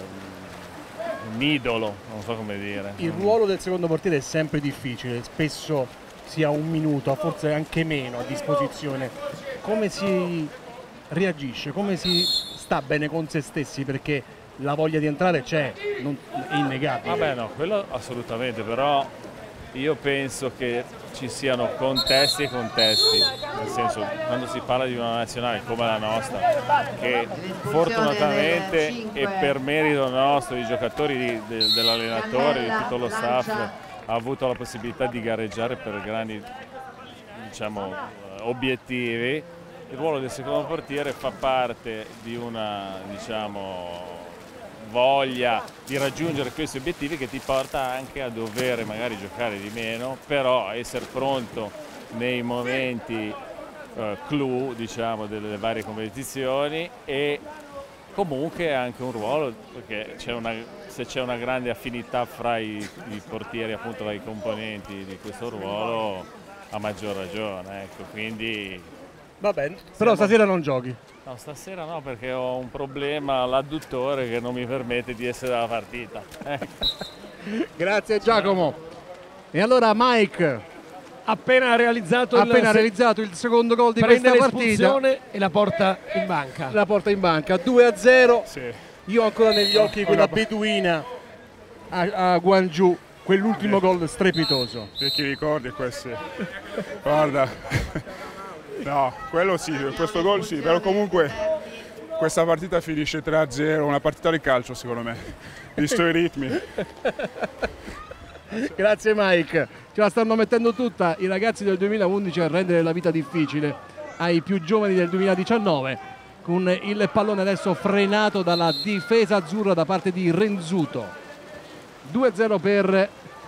un idolo, non so come dire.
Il ruolo del secondo portiere è sempre difficile, spesso si ha un minuto, forse anche meno a disposizione. Come si reagisce? Come si sta bene con se stessi? Perché la voglia di entrare c'è, è innegabile.
Vabbè no, quello assolutamente, però io penso che ci siano contesti e contesti, nel senso quando si parla di una nazionale come la nostra, che fortunatamente e per merito nostro, i giocatori, dell'allenatore, di tutto lo staff, ha avuto la possibilità di gareggiare per grandi, diciamo, obiettivi, il ruolo del secondo portiere fa parte di una, diciamo, voglia di raggiungere questi obiettivi che ti porta anche a dover magari giocare di meno, però essere pronto nei momenti clou, diciamo, delle varie competizioni, e comunque anche un ruolo, perché se c'è una grande affinità fra i portieri, appunto, tra i componenti di questo ruolo, a maggior ragione, ecco, quindi...
Va bene, però stasera non giochi.
No, stasera no, perché ho un problema all'adduttore che non mi permette di essere alla partita.
Grazie Giacomo. E allora Mike,
appena realizzato
il secondo gol di questa partita,
e la porta in banca.
La porta in banca, 2-0.
Sì.
Io ho ancora negli occhi quella beduina a Guangzhou, quell'ultimo gol strepitoso.
Che ricordi questi? Guarda, no, quello sì, questo gol sì, però comunque questa partita finisce 3-0, una partita di calcio secondo me, visto i ritmi.
Grazie Mike, ce la stanno mettendo tutta i ragazzi del 2011 a rendere la vita difficile ai più giovani del 2019, con il pallone adesso frenato dalla difesa azzurra da parte di Renzuto. 2-0 per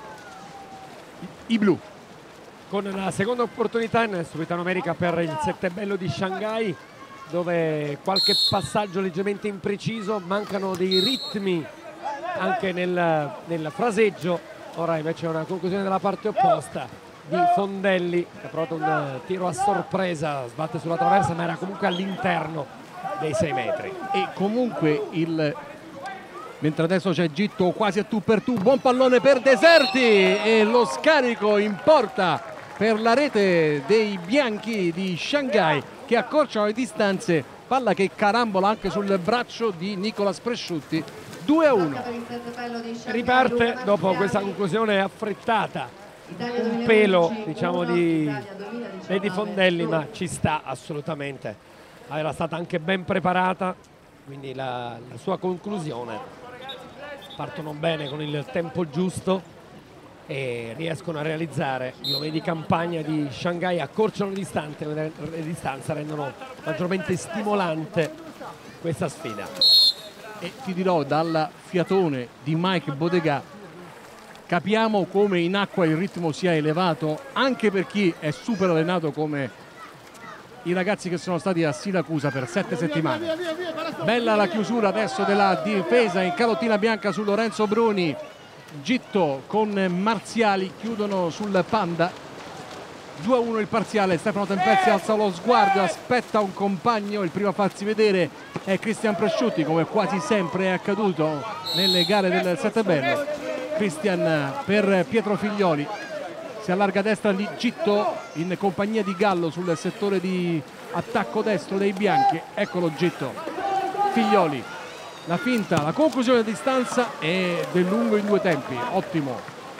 i blu.
Con la seconda opportunità in Subitano America per il Settebello di Shanghai, dove qualche passaggio leggermente impreciso, mancano dei ritmi anche nel fraseggio. Ora invece una conclusione dalla parte opposta di Fondelli, che ha provato un tiro a sorpresa, sbatte sulla traversa, ma era comunque all'interno dei 6 metri.
E comunque mentre adesso c'è Gitto quasi a tu per tu, buon pallone per Deserti e lo scarico in porta per la rete dei bianchi di Shanghai, che accorciano le distanze, palla che carambola anche sul braccio di Nicolas Presciutti. 2-1.
Riparte dopo questa conclusione affrettata, un pelo diciamo di Fondelli, ma ci sta assolutamente, era stata anche ben preparata, quindi la sua conclusione. Partono bene con il tempo giusto e riescono a realizzare gli uomini di campagna di Shanghai, accorciano le distanze, rendono maggiormente stimolante questa sfida.
E ti dirò, dal fiatone di Mike Bodega capiamo come in acqua il ritmo sia elevato anche per chi è super allenato come i ragazzi che sono stati a Siracusa per 7 settimane. Bella la chiusura adesso della difesa in calottina bianca su Lorenzo Bruni. Gitto con Marziali chiudono sul Panda. 2-1 il parziale. Stefano Tempezzi alza lo sguardo, aspetta un compagno, il primo a farsi vedere è Cristian Presciutti, come quasi sempre è accaduto nelle gare del Settebello. Cristian per Pietro Figlioli, si allarga a destra di Gitto in compagnia di Gallo sul settore di attacco destro dei bianchi. Eccolo Gitto, Figlioli, la finta, la conclusione a distanza e del lungo in 2 tempi, ottimo.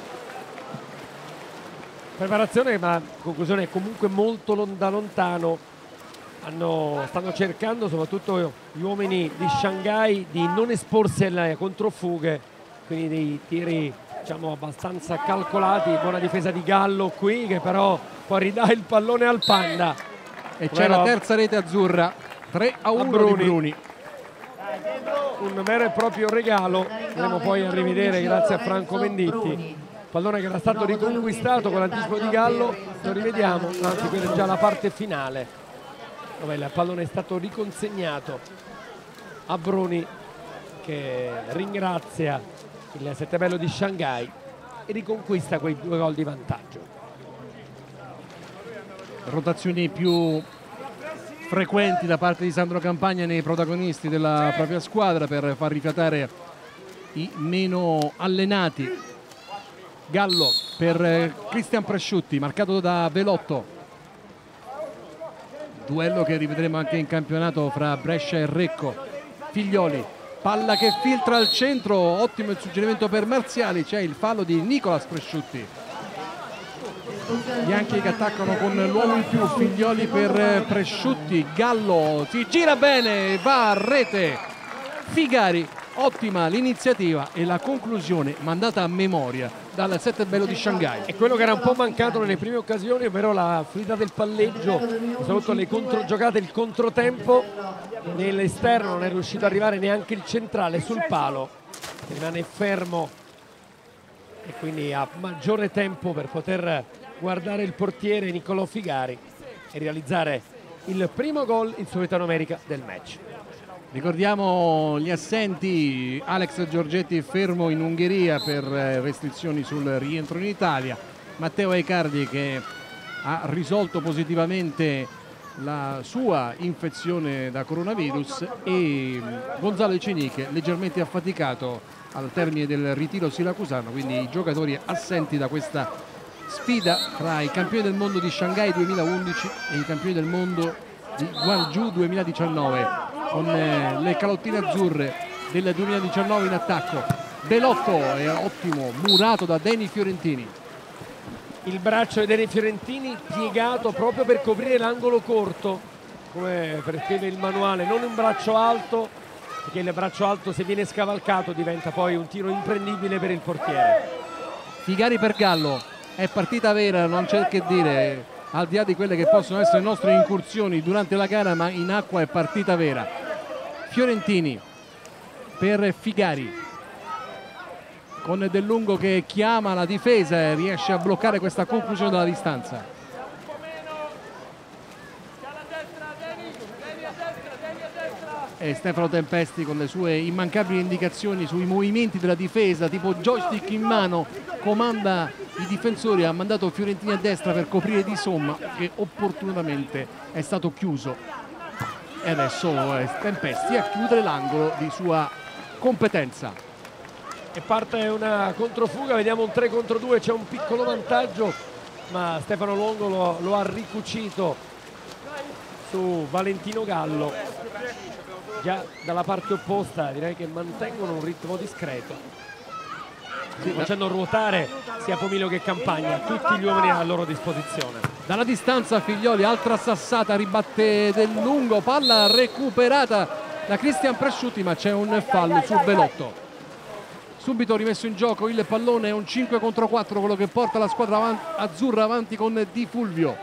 Preparazione, ma conclusione comunque molto da lontano. Stanno cercando soprattutto gli uomini di Shanghai di non esporsi alle controfughe, quindi dei tiri diciamo abbastanza calcolati. Buona difesa di Gallo qui, che però poi ridà il pallone al Panda
e c'è la terza rete azzurra. 3-1 Bruni. Di Bruni.
Un vero e proprio regalo, andremo poi a rivedere grazie a Franco Menditti. Pallone che era stato riconquistato con l'anticipo di Gallo, lo rivediamo, anzi quella è già la parte finale, dove il pallone è stato riconsegnato a Bruni, che ringrazia il Settebello di Shanghai e riconquista quei 2 gol di vantaggio.
Rotazioni più frequenti da parte di Sandro Campagna nei protagonisti della propria squadra per far rifiatare i meno allenati. Gallo per Cristian Presciutti, marcato da Velotto. Duello che rivedremo anche in campionato fra Brescia e Recco. Figlioli, palla che filtra al centro, ottimo il suggerimento per Marziali, c'è il fallo di Nicolas Presciutti. Bianchi che attaccano con l'uomo in più, Figlioli per Presciutti, Gallo si gira bene, va a rete. Figari, ottima l'iniziativa e la conclusione mandata a memoria dal Settebello di Shanghai.
E quello che era un po' mancato nelle prime occasioni, ovvero la fluidità del palleggio, soprattutto le controgiocate, il controtempo. Nell'esterno non è riuscito ad arrivare neanche il centrale sul palo, che rimane fermo e quindi ha maggiore tempo per poter guardare il portiere Niccolò Figari e realizzare il primo gol in Subitano America del match.
Ricordiamo gli assenti: Alex Giorgetti fermo in Ungheria per restrizioni sul rientro in Italia, Matteo Aicardi che ha risolto positivamente la sua infezione da coronavirus e Gonzalo Eceniche leggermente affaticato al termine del ritiro siracusano, quindi i giocatori assenti da questa sfida tra i campioni del mondo di Shanghai 2011 e i campioni del mondo di Guangzhou 2019, con le calottine azzurre del 2019 in attacco. Belotto è ottimo, murato da Deni Fiorentini.
Il braccio di Deni Fiorentini piegato proprio per coprire l'angolo corto, come prescrive il manuale, non un braccio alto, perché il braccio alto se viene scavalcato diventa poi un tiro imprendibile per il portiere.
Figari per Gallo, è partita vera, non c'è che dire, al di là di quelle che possono essere le nostre incursioni durante la gara, ma in acqua è partita vera. Fiorentini per Figari, con Del Lungo che chiama la difesa e riesce a bloccare questa conclusione dalla distanza. E Stefano Tempesti con le sue immancabili indicazioni sui movimenti della difesa, tipo joystick in mano, comanda i difensori, ha mandato Fiorentini a destra per coprire Di Somma, che opportunamente è stato chiuso. E adesso è Tempesti a chiudere l'angolo di sua competenza.
E parte una controfuga, vediamo un 3 contro 2, c'è un piccolo vantaggio, ma Stefano Longo lo ha ricucito su Valentino Gallo. Già dalla parte opposta direi che mantengono un ritmo discreto, facendo ruotare sia Pomilo che Campagna, tutti gli uomini a loro disposizione.
Dalla distanza Figlioli, altra sassata, ribatte Del Lungo, palla recuperata da Cristian Presciutti, ma c'è un fallo su Belotto. Subito rimesso in gioco il pallone, è un 5 contro 4 quello che porta la squadra azzurra avanti con Di Fulvio.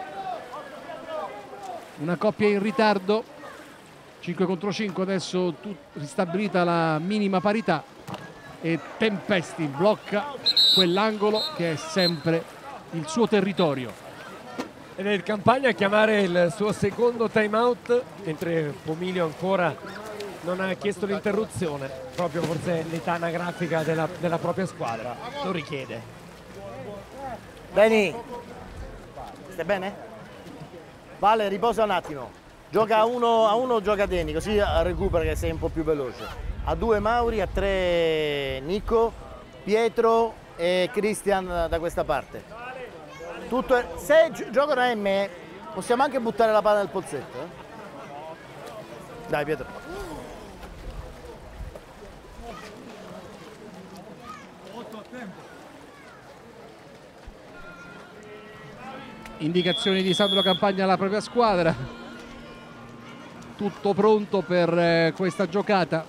Una coppia in ritardo, 5 contro 5, adesso ristabilita la minima parità e Tempesti blocca quell'angolo che è sempre il suo territorio.
Ed è il Campagna a chiamare il suo secondo time out, mentre Pomilio ancora non ha chiesto l'interruzione, proprio forse l'età anagrafica della propria squadra lo richiede.
Deni, stai bene? Vale, riposa un attimo. Gioca a uno gioca Deni, così recupera che sei un po' più veloce. A 2 Mauri, a 3 Nico, Pietro e Cristian da questa parte. Se giocano a me, possiamo anche buttare la palla nel pozzetto. Dai Pietro.
Indicazioni di Sandro Campagna alla propria squadra, tutto pronto per questa giocata,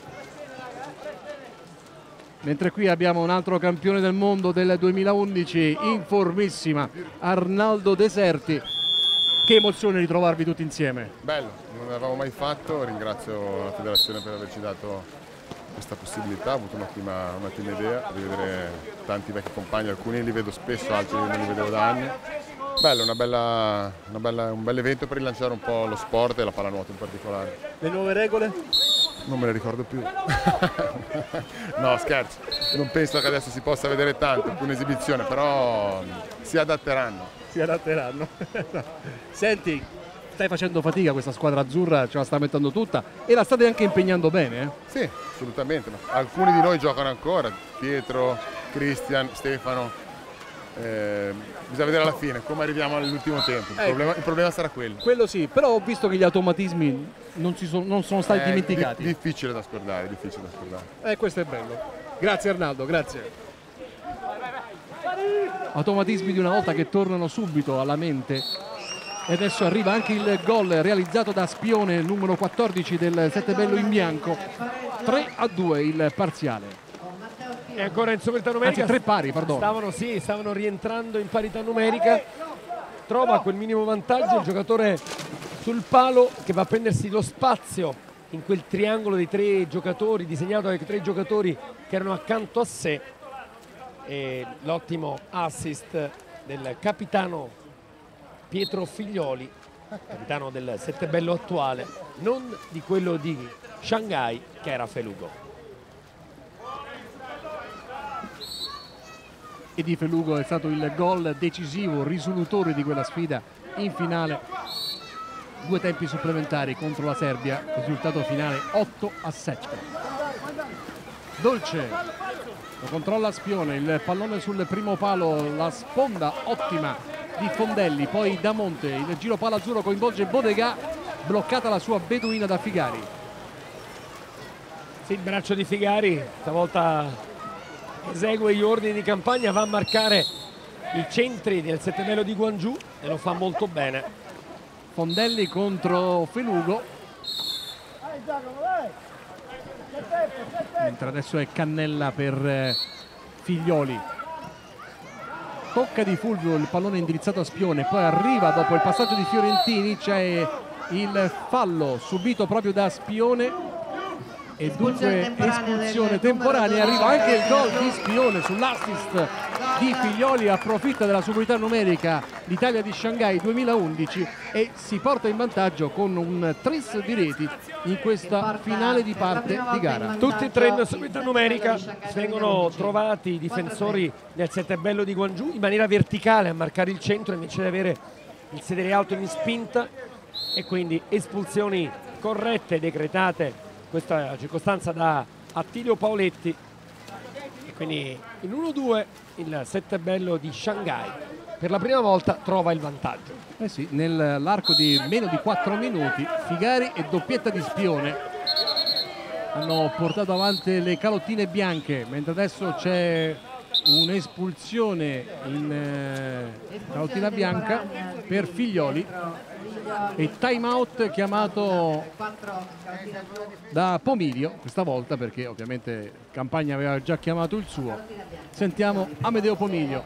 mentre qui abbiamo un altro campione del mondo del 2011 in formissima, Arnaldo Deserti. Che emozione ritrovarvi tutti insieme.
Bello, non l'avevamo mai fatto, ringrazio la federazione per averci dato questa possibilità, ho avuto un'ottima idea di vedere tanti vecchi compagni, alcuni li vedo spesso, altri non li vedevo da anni. Bello, un bel evento per rilanciare un po' lo sport e la pallanuoto in particolare.
Le nuove regole?
Non me le ricordo più. No, scherzo, non penso che adesso si possa vedere tanto, più un'esibizione, però si adatteranno.
Si adatteranno. Senti, stai facendo fatica, questa squadra azzurra ce la sta mettendo tutta e la state anche impegnando bene, eh?
Sì, assolutamente. Alcuni di noi giocano ancora, Pietro, Cristian, Stefano. Bisogna vedere alla fine come arriviamo all'ultimo tempo. Il problema sarà quello.
Quello sì, però ho visto che gli automatismi non sono stati dimenticati.
Difficile da scordare,
questo è bello. Grazie Arnaldo, grazie. Automatismi di una volta che tornano subito alla mente. E adesso arriva anche il gol realizzato da Spione, numero 14 del Settebello in bianco. 3-2 il parziale.
E ancora in superiorità numerica.
Anzi, 3 pari, perdono.
Stavano rientrando in parità numerica. Trova quel minimo vantaggio il giocatore sul palo che va a prendersi lo spazio in quel triangolo dei 3 giocatori, disegnato dai 3 giocatori che erano accanto a sé. E l'ottimo assist del capitano Pietro Figlioli, capitano del Settebello attuale, non di quello di Shanghai che era Felugo.
E di Felugo è stato il gol decisivo, risolutore di quella sfida in finale. 2 tempi supplementari contro la Serbia, risultato finale 8-7. Dolce lo controlla Spione, il pallone sul primo palo, la sponda ottima di Fondelli, poi Damonte, il giro palla azzurro coinvolge Bodega, bloccata la sua beduina da Figari.
Sì, il braccio di Figari stavolta esegue gli ordini di campagna, va a marcare i centri del Settebello di Gwangju e lo fa molto bene.
Fondelli contro Felugo, mentre adesso è Cannella per Figlioli. Tocca di Fulvio, il pallone indirizzato a Spione, poi arriva dopo il passaggio di Fiorentini, c'è il fallo subito proprio da Spione e dunque espulsione temporanea. Arriva anche il gol di Spione sull'assist di Figlioli, approfitta della superiorità numerica l'Italia di Shanghai 2011 e si porta in vantaggio con un tris di reti in questa finale di parte di gara.
Tutti e tre in superiorità numerica, vengono trovati i difensori del Settebello di Gwangju in maniera verticale a marcare il centro invece di avere il sedere alto in spinta, e quindi espulsioni corrette decretate questa circostanza da Attilio Paoletti, e quindi in 1-2 il Settebello di Shanghai per la prima volta trova il vantaggio.
Eh sì, nell'arco di meno di 4 minuti Figari e doppietta di Spione hanno portato avanti le calottine bianche, mentre adesso c'è un'espulsione in calottina bianca per Figlioli e time out chiamato da Pomilio questa volta, perché ovviamente Campagna aveva già chiamato il suo. Sentiamo Amedeo Pomilio.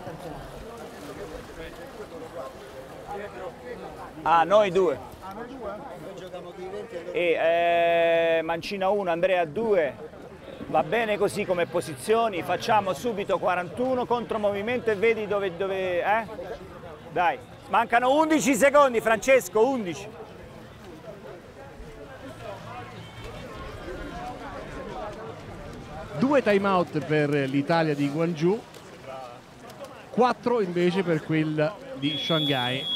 Noi due. Mancina 1, Andrea 2. Va bene così come posizioni, facciamo subito 41 contromovimento e vedi dove Dai, mancano 11 secondi Francesco, 11.
Due time out per l'Italia di Gwangju, 4 invece per quella di Shanghai.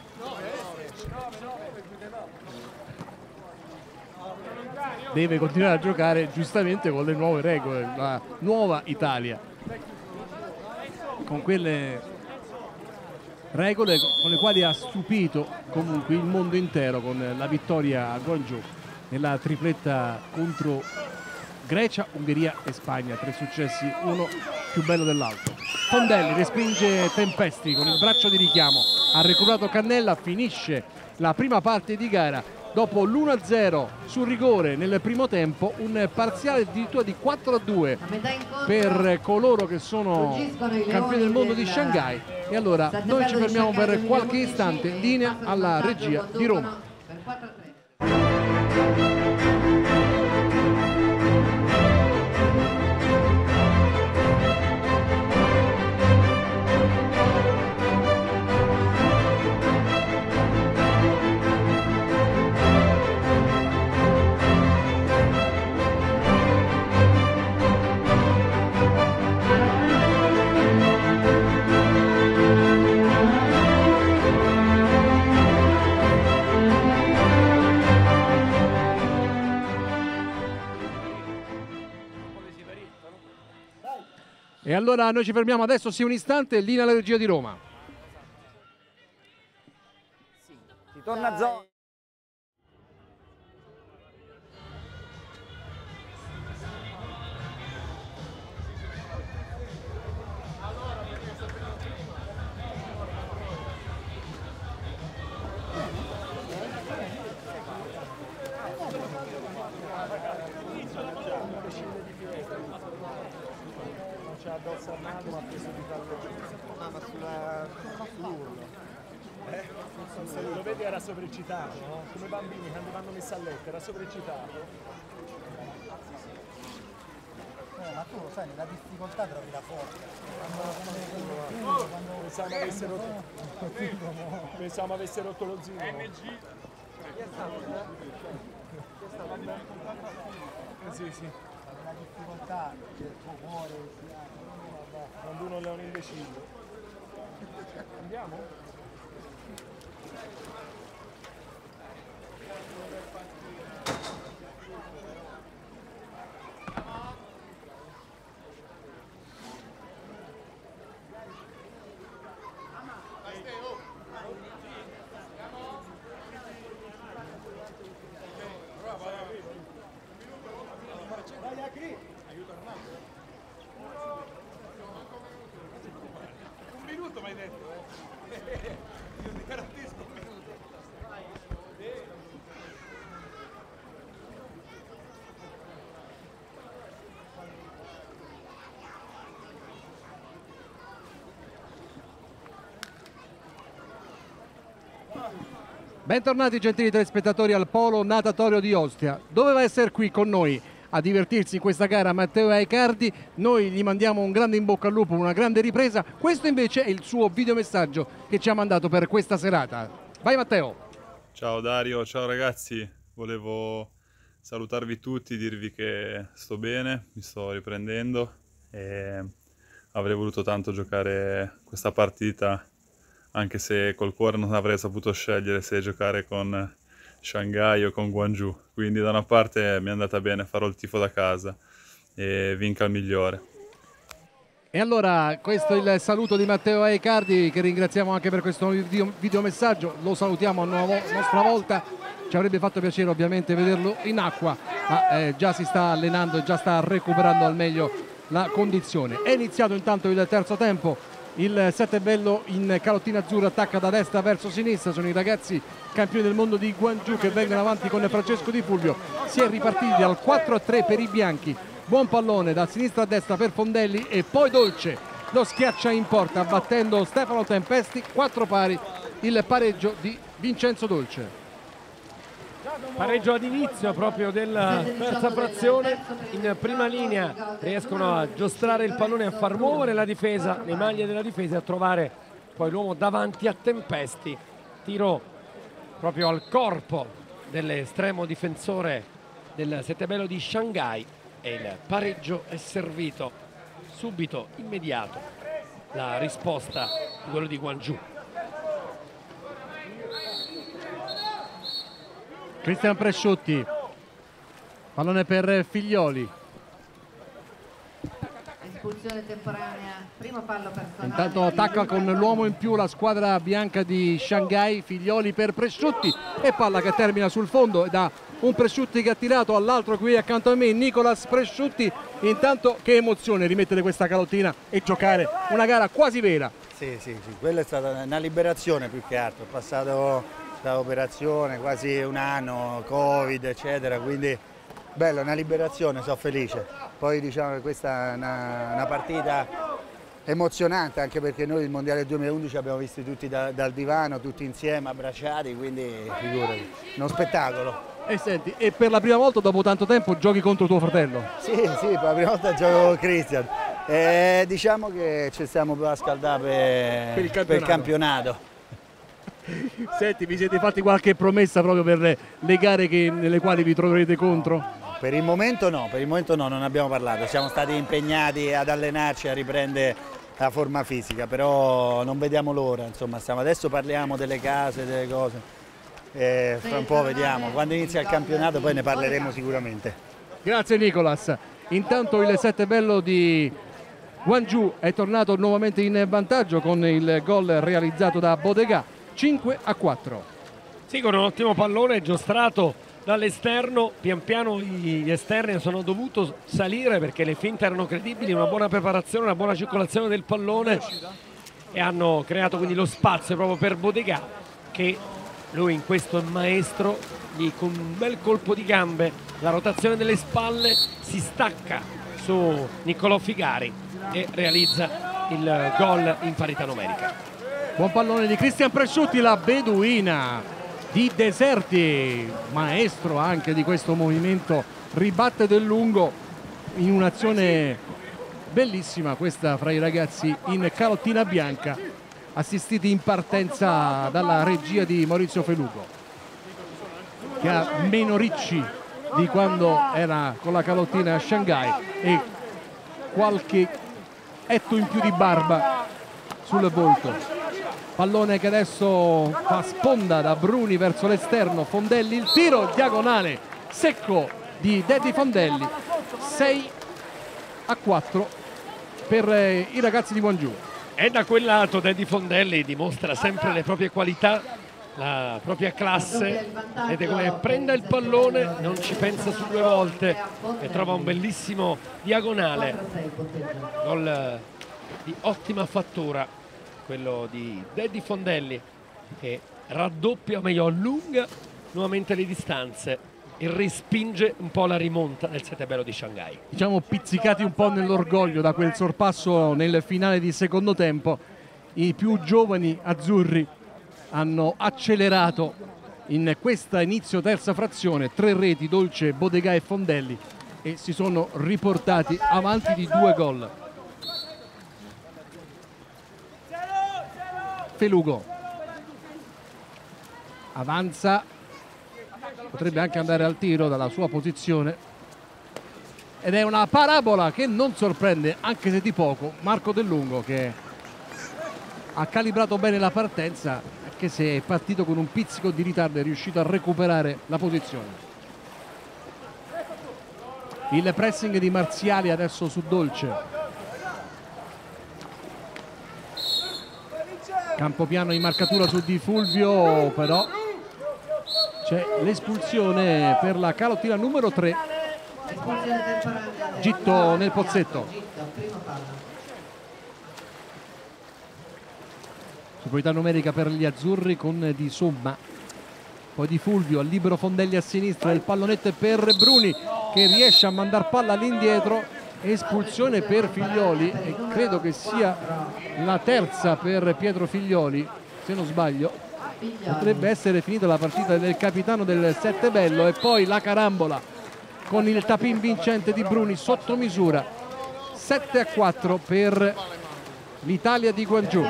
Deve continuare a giocare giustamente con le nuove regole, la nuova Italia, con quelle regole con le quali ha stupito comunque il mondo intero con la vittoria a Gwangju nella tripletta contro Grecia, Ungheria e Spagna, 3 successi, uno più bello dell'altro. Fondelli respinge Tempesti con il braccio di richiamo, ha recuperato Cannella, finisce la prima parte di gara dopo l'1-0 sul rigore nel primo tempo, un parziale addirittura di 4-2 per coloro che sono campioni del mondo di Shanghai. E allora noi ci fermiamo per qualche istante, linea alla regia di Roma. E allora noi ci fermiamo adesso, sì, un istante, linea alla regia di Roma.
Si torna a zona.
Addosso a Mago, ma ha preso di ma sull'urlo. Lo vedi, era sovreccitato, no? Come bambini quando vanno messi a letto, era sovreccitato. Ma tu lo sai, nella difficoltà trovi la forza. Pensavamo avesse rotto lo zino. Sì, sì. La difficoltà del tuo cuore quando uno è un imbecille. Andiamo?
Un minuto mi hai detto, io ti garantisco un minuto.
Bentornati gentili telespettatori al Polo Natatorio di Ostia. Doveva essere qui con noi a divertirsi in questa gara Matteo Aicardi, noi gli mandiamo un grande in bocca al lupo, una grande ripresa. Questo invece è il suo videomessaggio che ci ha mandato per questa serata. Vai Matteo!
Ciao Dario, ciao ragazzi, volevo salutarvi tutti, dirvi che sto bene, mi sto riprendendo e avrei voluto tanto giocare questa partita, anche se col cuore non avrei saputo scegliere se giocare con Shanghai o con Gwangju. Quindi da una parte mi è andata bene, farò il tifo da casa e vinca il migliore.
E allora questo è il saluto di Matteo Aicardi, che ringraziamo anche per questo videomessaggio, lo salutiamo a nostra volta, ci avrebbe fatto piacere ovviamente vederlo in acqua, ma già si sta allenando, già sta recuperando al meglio la condizione. È iniziato intanto il terzo tempo. Il Sette Bello in calottina azzurra attacca da destra verso sinistra, sono i ragazzi campioni del mondo di Gwangju che vengono avanti con Francesco Di Fulvio. Si è ripartiti dal 4-3 per i bianchi, buon pallone da sinistra a destra per Fondelli e poi Dolce lo schiaccia in porta battendo Stefano Tempesti. 4 pari, il pareggio di Vincenzo Dolce.
Pareggio ad inizio proprio della terza frazione, in prima linea riescono a giostrare il pallone, a far muovere la difesa, le maglie della difesa, a trovare poi l'uomo davanti a Tempesti, tiro proprio al corpo dell'estremo difensore del Settebello di Shanghai e il pareggio è servito subito, immediato, la risposta di quello di Gwangju.
Cristian Presciutti, pallone per Figlioli.
Espulsione temporanea, primo fallo personale.
Intanto attacca con l'uomo in più la squadra bianca di Shanghai. Figlioli per Presciutti e palla che termina sul fondo da un Presciutti che ha tirato all'altro qui accanto a me, Nicolas Presciutti. Intanto che emozione rimettere questa calottina e giocare una gara quasi vera.
Sì, quella è stata una liberazione più che altro, è passato da operazione quasi un anno, Covid eccetera, quindi bella, una liberazione, sono felice. Poi diciamo che questa è una partita emozionante, anche perché noi il Mondiale 2011 abbiamo visto tutti dal divano, tutti insieme, abbracciati, quindi figurati, uno spettacolo.
E senti, e per la prima volta dopo tanto tempo giochi contro tuo fratello?
Sì, per la prima volta gioco con Cristian. Diciamo che ci stiamo per scaldare per il campionato.
Senti, vi siete fatti qualche promessa proprio per le gare nelle quali vi troverete contro?
Per il momento no, non abbiamo parlato, siamo stati impegnati ad allenarci, a riprendere la forma fisica, però non vediamo l'ora, insomma, adesso parliamo delle case, delle cose, fra un po' vediamo, quando inizia il campionato poi ne parleremo sicuramente. Grazie
Nicolas. Intanto il Settebello di Gwangju è tornato nuovamente in vantaggio con il gol realizzato da Bodega. 5-4.
Sì, con un ottimo pallone giostrato dall'esterno, pian piano gli esterni sono dovuti salire perché le finte erano credibili, una buona preparazione, una buona circolazione del pallone e hanno creato quindi lo spazio proprio per Bodega, che lui in questo è maestro, con un bel colpo di gambe, la rotazione delle spalle, si stacca su Niccolò Figari e realizza il gol in parità numerica.
Buon pallone di Cristian Presciutti, la beduina di Deserti, maestro anche di questo movimento, ribatte del lungo in un'azione bellissima questa fra i ragazzi in calottina bianca, assistiti in partenza dalla regia di Maurizio Felugo, che ha meno ricci di quando era con la calottina a Shanghai e qualche etto in più di barba sul volto. Pallone che adesso fa sponda da Bruni verso l'esterno, Fondelli, il tiro diagonale secco di Daddy Fondelli. 6-4 per i ragazzi di Gwangju.
E da quel lato Daddy Fondelli dimostra sempre le proprie qualità la propria classe, vedete come prenda il pallone, non ci pensa su due volte e trova un bellissimo diagonale. Gol di ottima fattura, quello di Daddy Fondelli, che raddoppia, o meglio allunga nuovamente le distanze e respinge un po' la rimonta del Settebello di Shanghai.
Diciamo pizzicati un po' nell'orgoglio da quel sorpasso nel finale di secondo tempo, i più giovani azzurri hanno accelerato in questa inizio terza frazione, 3 reti Dolce, Bodega e Fondelli, e si sono riportati avanti di 2 gol. Felugo avanza, potrebbe anche andare al tiro dalla sua posizione, ed è una parabola che non sorprende, anche se di poco, Marco Del Lungo, che ha calibrato bene la partenza, anche se è partito con un pizzico di ritardo, è riuscito a recuperare la posizione. Il pressing di Marziali adesso su Dolce. Campopiano in marcatura su Di Fulvio, però c'è l'espulsione per la Calottina numero 3. Gitto nel pozzetto. Superiorità numerica per gli azzurri con Di Somma, poi Di Fulvio al libero, Fondelli a sinistra, il pallonetto è per Bruni che riesce a mandare palla all'indietro. Espulsione per Figlioli, e credo che sia la terza per Pietro Figlioli, se non sbaglio. Potrebbe essere finita la partita del capitano del Settebello. E poi la carambola con il tapin vincente di Bruni sotto misura. 7-4 per l'Italia di Guangzhou.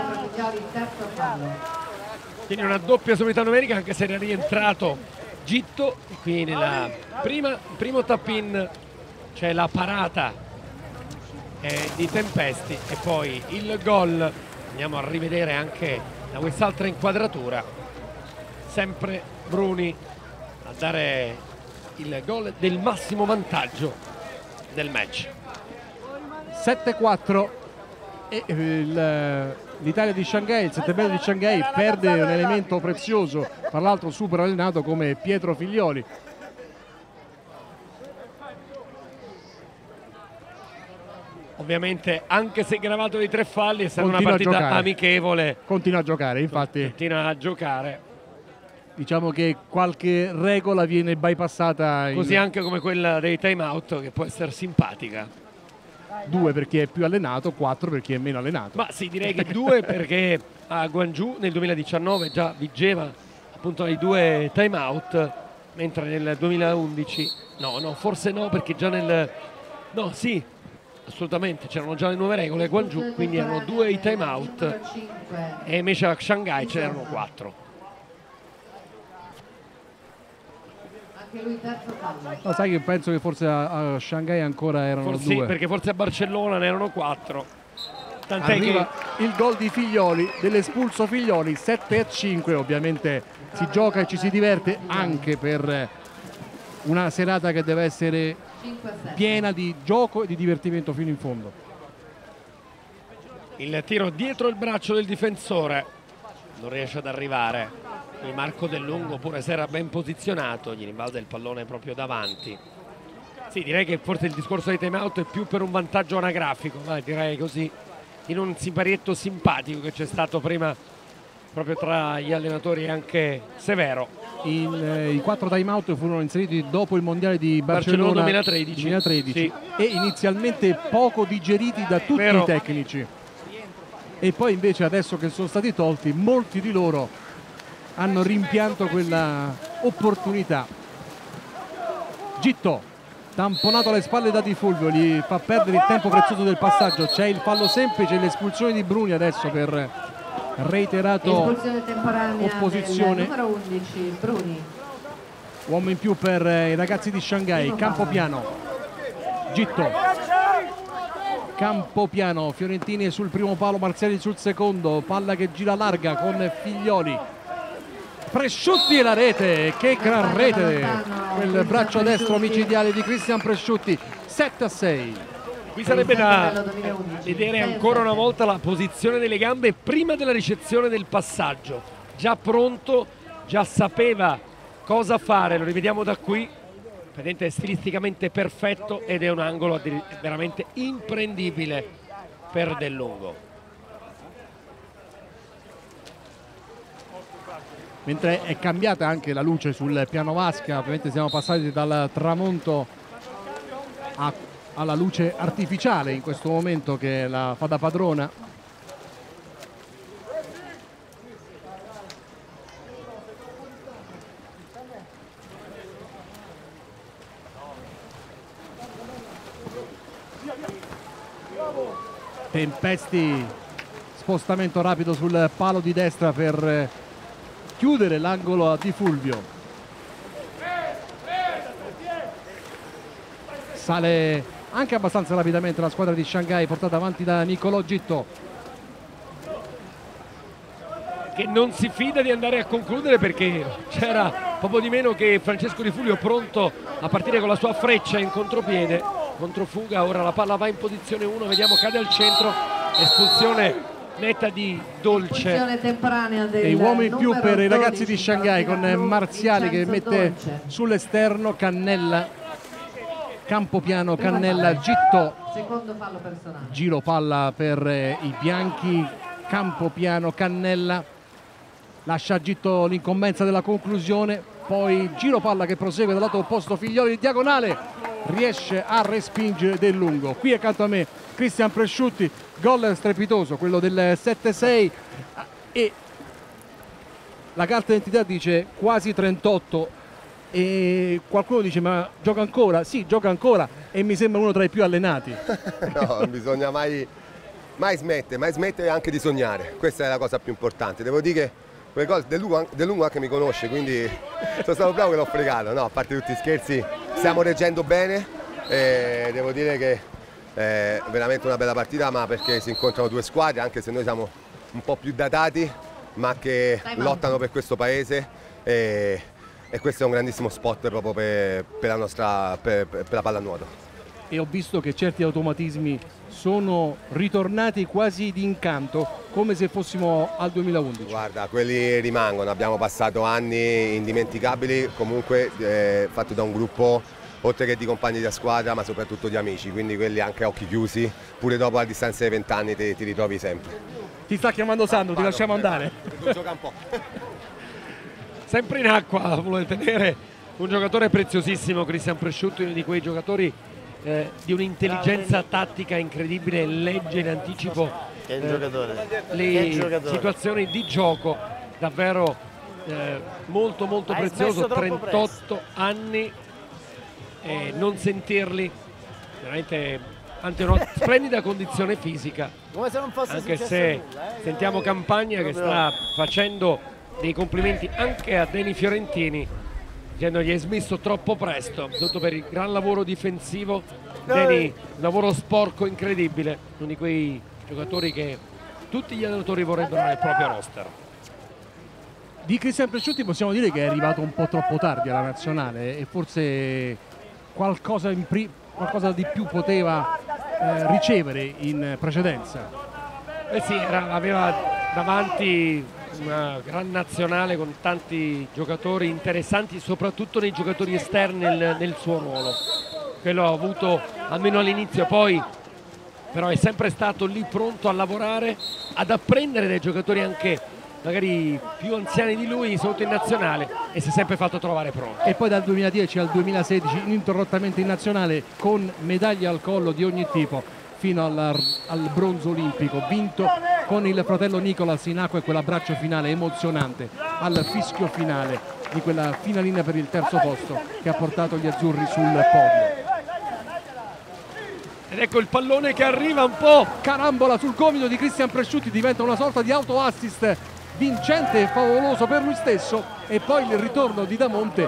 Quindi una doppia superiorità numerica, anche se era rientrato Gitto. E qui nella primo tap-in c'è la parata di Tempesti e poi il gol. Andiamo a rivedere anche da quest'altra inquadratura, sempre Bruni a dare il gol del massimo vantaggio del match.
7-4 e l'Italia di Shanghai, il Settebello di Shanghai, perde un elemento prezioso, tra l'altro super allenato, come Pietro Figlioli.
Ovviamente, anche se gravato di 3 falli, è stata una partita amichevole.
Continua a giocare, infatti.
Continua a giocare.
Diciamo che qualche regola viene bypassata.
Così anche come quella dei time out, che può essere simpatica.
2 per chi è più allenato, 4 per chi è meno allenato.
Ma sì, direi che 2 perché a Guangzhou nel 2019 già vigeva appunto i 2 time out, mentre nel 2011 no, forse no, perché già no, sì, assolutamente, c'erano già le nuove regole a Guangzhou, quindi erano 2 i time out, e invece a Shanghai ce n'erano 4.
No, sai che penso che forse a Shanghai ancora erano 2.
Sì, perché forse a Barcellona ne erano 4. Tant'è
arriva che il gol di Figlioli, dell'espulso Figlioli. 7-5, ovviamente si gioca e ci si diverte anche per una serata che deve essere piena di gioco e di divertimento fino in fondo.
Il tiro dietro il braccio del difensore, non riesce ad arrivare. Il Marco Del Lungo, pure se era ben posizionato, gli rimbalza il pallone proprio davanti. Sì, direi che forse il discorso dei time out è più per un vantaggio anagrafico, direi così, in un siparietto simpatico che c'è stato prima proprio tra gli allenatori e anche Severo.
I 4 time out furono inseriti dopo il mondiale di Barcellona 2013 sì. E inizialmente poco digeriti da tutti i tecnici, e poi invece adesso che sono stati tolti, molti di loro hanno rimpianto quella opportunità. Gitto, tamponato alle spalle da Di Fulvio, gli fa perdere il tempo prezioso del passaggio. C'è il fallo semplice, l'espulsione di Bruni adesso per reiterato opposizione.
Numero 11, Bruni.
Uomo in più per i ragazzi di Shanghai. Campopiano, Gitto, Campopiano, Fiorentini sul primo palo, Marziali sul secondo, palla che gira larga con Figlioli. Presciutti e la rete, che gran rete, quel braccio destro micidiale di Cristian Presciutti. 7-6.
Qui sarebbe da vedere ancora una volta la posizione delle gambe prima della ricezione del passaggio, già pronto già sapeva cosa fare, lo rivediamo da qui, vedete, è stilisticamente perfetto ed è un angolo veramente imprendibile per Del Lungo.
Mentre è cambiata anche la luce sul piano vasca, ovviamente siamo passati dal tramonto alla luce artificiale in questo momento che la fa da padrona. Tempesti, spostamento rapido sul palo di destra per chiudere l'angolo di Fulvio. Sale anche abbastanza rapidamente la squadra di Shanghai, portata avanti da Nicolò Gitto,
che non si fida di andare a concludere perché c'era poco di meno che Francesco Di Fulvio pronto a partire con la sua freccia in contropiede, controfuga. Ora la palla va in posizione 1, vediamo, cade al centro, espulsione netta di Dolce.
Temporanea
dei uomini in più per i ragazzi di Shanghai, con Marziali che mette sull'esterno, Cannella, Campopiano, Cannella, Gitto,
secondo fallo personale,
giro palla per i bianchi, Campopiano, Cannella, lascia a Gitto l'incombenza della conclusione, poi giro palla che prosegue dal lato opposto, Figlioli di diagonale, riesce a respingere Del Lungo. Qui accanto a me Cristian Presciutti, gol strepitoso, quello del 7-6, e la carta d'identità dice quasi 38 e qualcuno dice ma gioca ancora? Sì, gioca ancora e mi sembra uno tra i più allenati.
No, non bisogna mai smettere anche di sognare, questa è la cosa più importante. Devo dire che quel gol Del Lungo anche mi conosce, quindi sono stato bravo che l'ho fregato. No, a parte tutti gli scherzi, stiamo reggendo bene e devo dire che è veramente una bella partita, ma perché si incontrano due squadre, anche se noi siamo un po' più datati, ma che lottano per questo paese e questo è un grandissimo spot proprio per la pallanuoto.
E ho visto che certi automatismi sono ritornati quasi d'incanto, come se fossimo al 2011.
Guarda, quelli rimangono, abbiamo passato anni indimenticabili, comunque fatto da un gruppo oltre che di compagni da squadra, ma soprattutto di amici, quindi quelli anche a occhi chiusi, pure dopo a distanza di 20 anni ti ritrovi sempre.
Ti sta chiamando Sandro, ti lasciamo andare.
Gioca un po'.
Sempre in acqua vuole tenere un giocatore preziosissimo, Cristian Presciutti, uno di quei giocatori di un'intelligenza tattica incredibile, legge in anticipo le situazioni di gioco, davvero molto prezioso, 38 anni e non sentirli, veramente ante una splendida condizione fisica, anche se sentiamo Campagna che sta facendo dei complimenti anche a Deni Fiorentini, dicendogli hai smesso troppo presto, tutto per il gran lavoro difensivo. Deni, un lavoro sporco incredibile, uno di quei giocatori che tutti gli allenatori vorrebbero nel proprio roster.
Di Cristian Presciutti possiamo dire che è arrivato un po' troppo tardi alla nazionale e forse qualcosa di più poteva ricevere in precedenza.
Sì, aveva davanti una gran nazionale con tanti giocatori interessanti, soprattutto nei giocatori esterni nel suo ruolo. Quello ha avuto almeno all'inizio, poi però è sempre stato lì pronto a lavorare, ad apprendere dai giocatori anche magari più anziani di lui, soprattutto in nazionale, e si è sempre fatto trovare pronto.
E poi dal 2010 al 2016 ininterrottamente in nazionale, con medaglie al collo di ogni tipo, fino al bronzo olimpico, vinto con il fratello Nicolas in acqua e quell'abbraccio finale emozionante al fischio finale di quella finalina per il terzo posto che ha portato gli azzurri sul podio.
Ed ecco il pallone che arriva un po',
carambola sul gomito di Cristian Presciutti, diventa una sorta di auto assist vincente e favoloso per lui stesso, e poi il ritorno di Damonte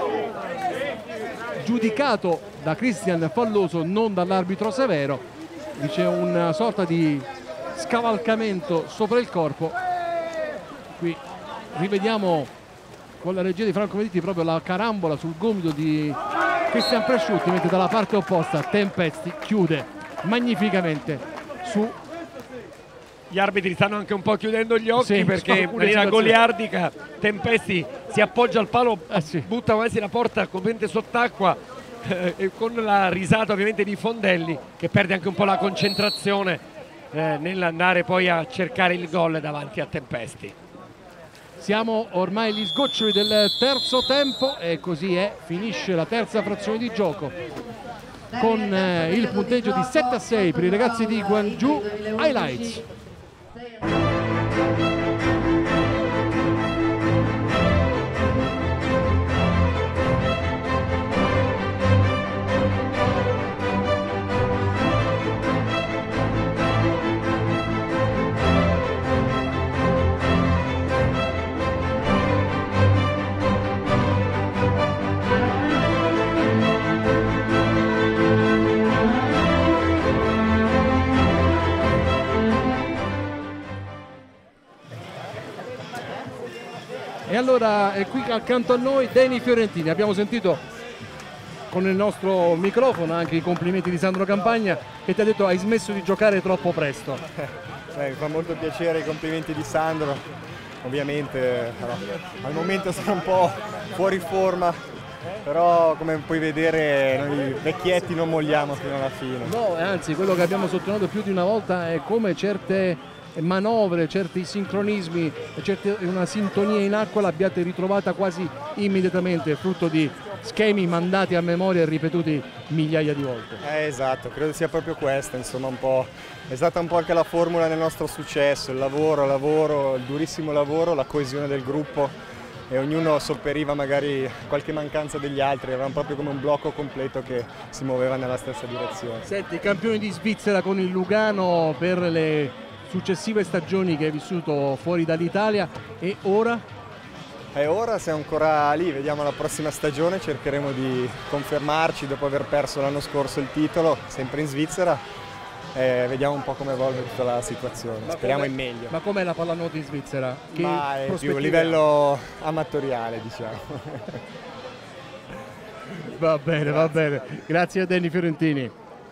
giudicato da Cristian falloso, non dall'arbitro Severo, dice una sorta di scavalcamento sopra il corpo. Qui rivediamo con la regia di Franco Meditti proprio la carambola sul gomito di Cristian Presciutti, mentre dalla parte opposta Tempesti chiude magnificamente su.
Gli arbitri stanno anche un po' chiudendo gli occhi, perché in maniera goliardica Tempesti si appoggia al palo, butta quasi la porta completamente sott'acqua, e con la risata ovviamente di Fondelli, che perde anche un po' la concentrazione nell'andare poi a cercare il gol davanti a Tempesti.
Siamo ormai agli sgoccioli del terzo tempo e così è, finisce la terza frazione di gioco con il punteggio di 7-6 per i ragazzi di Gwangju. Highlights. E allora è qui accanto a noi Deni Fiorentini. Abbiamo sentito con il nostro microfono anche i complimenti di Sandro Campagna, che ti ha detto hai smesso di giocare troppo presto.
Mi fa molto piacere i complimenti di Sandro, ovviamente al momento sono un po' fuori forma, però come puoi vedere noi vecchietti non molliamo fino alla fine.
No, anzi, quello che abbiamo sottolineato più di una volta è come certe manovre, certi sincronismi, una sintonia in acqua l'abbiate ritrovata quasi immediatamente, frutto di schemi mandati a memoria e ripetuti migliaia di volte.
Esatto, credo sia proprio questa, insomma, è stata un po' anche la formula del nostro successo, il lavoro, il durissimo lavoro, la coesione del gruppo, e ognuno sopperiva magari qualche mancanza degli altri, eravamo proprio come un blocco completo che si muoveva nella stessa direzione.
Senti, campioni di Svizzera con il Lugano per le successive stagioni che hai vissuto fuori dall'Italia, e ora?
E ora siamo ancora lì, vediamo la prossima stagione, cercheremo di confermarci dopo aver perso l'anno scorso il titolo, sempre in Svizzera, e vediamo un po' come evolve tutta la situazione, speriamo in meglio.
Ma com'è la pallanuoto in Svizzera? Che
è più a livello amatoriale, diciamo.
Va bene, grazie a Deni Fiorentini.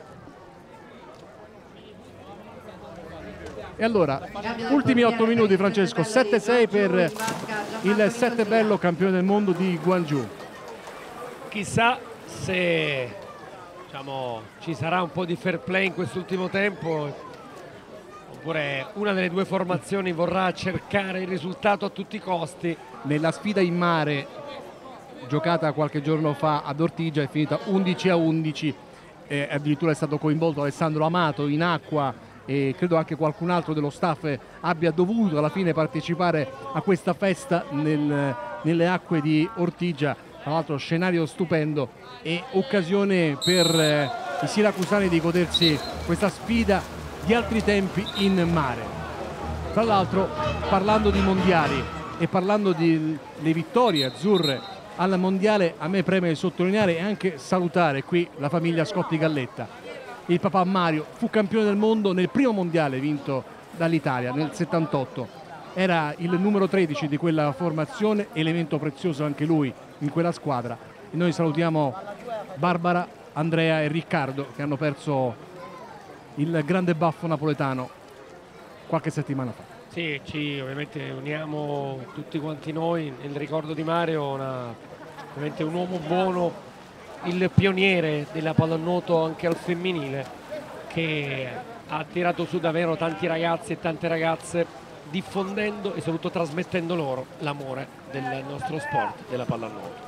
E allora, ultimi 8 minuti Francesco, 7-6 per il Sette Bello, campione del mondo di Gwangju.
Chissà se ci sarà un po' di fair play in quest'ultimo tempo, oppure una delle due formazioni vorrà cercare il risultato a tutti i costi.
Nella sfida in mare giocata qualche giorno fa ad Ortigia è finita 11-11, addirittura è stato coinvolto Alessandro Amato in acqua, e credo anche qualcun altro dello staff abbia dovuto alla fine partecipare a questa festa nelle acque di Ortigia. Tra l'altro scenario stupendo e occasione per i siracusani di godersi questa sfida di altri tempi in mare. Tra l'altro, parlando di mondiali e parlando delle vittorie azzurre al mondiale, a me preme sottolineare e anche salutare qui la famiglia Scotti Galletta. Il papà Mario fu campione del mondo nel primo mondiale vinto dall'Italia nel 78, era il numero 13 di quella formazione, elemento prezioso anche lui in quella squadra. E noi salutiamo Barbara, Andrea e Riccardo, che hanno perso il grande baffo napoletano qualche settimana fa.
Sì, ovviamente uniamo tutti quanti noi nel ricordo di Mario, ovviamente un uomo buono, il pioniere della pallanuoto anche al femminile, che ha tirato su davvero tanti ragazzi e tante ragazze, diffondendo e soprattutto trasmettendo loro l'amore del nostro sport, della pallanuoto.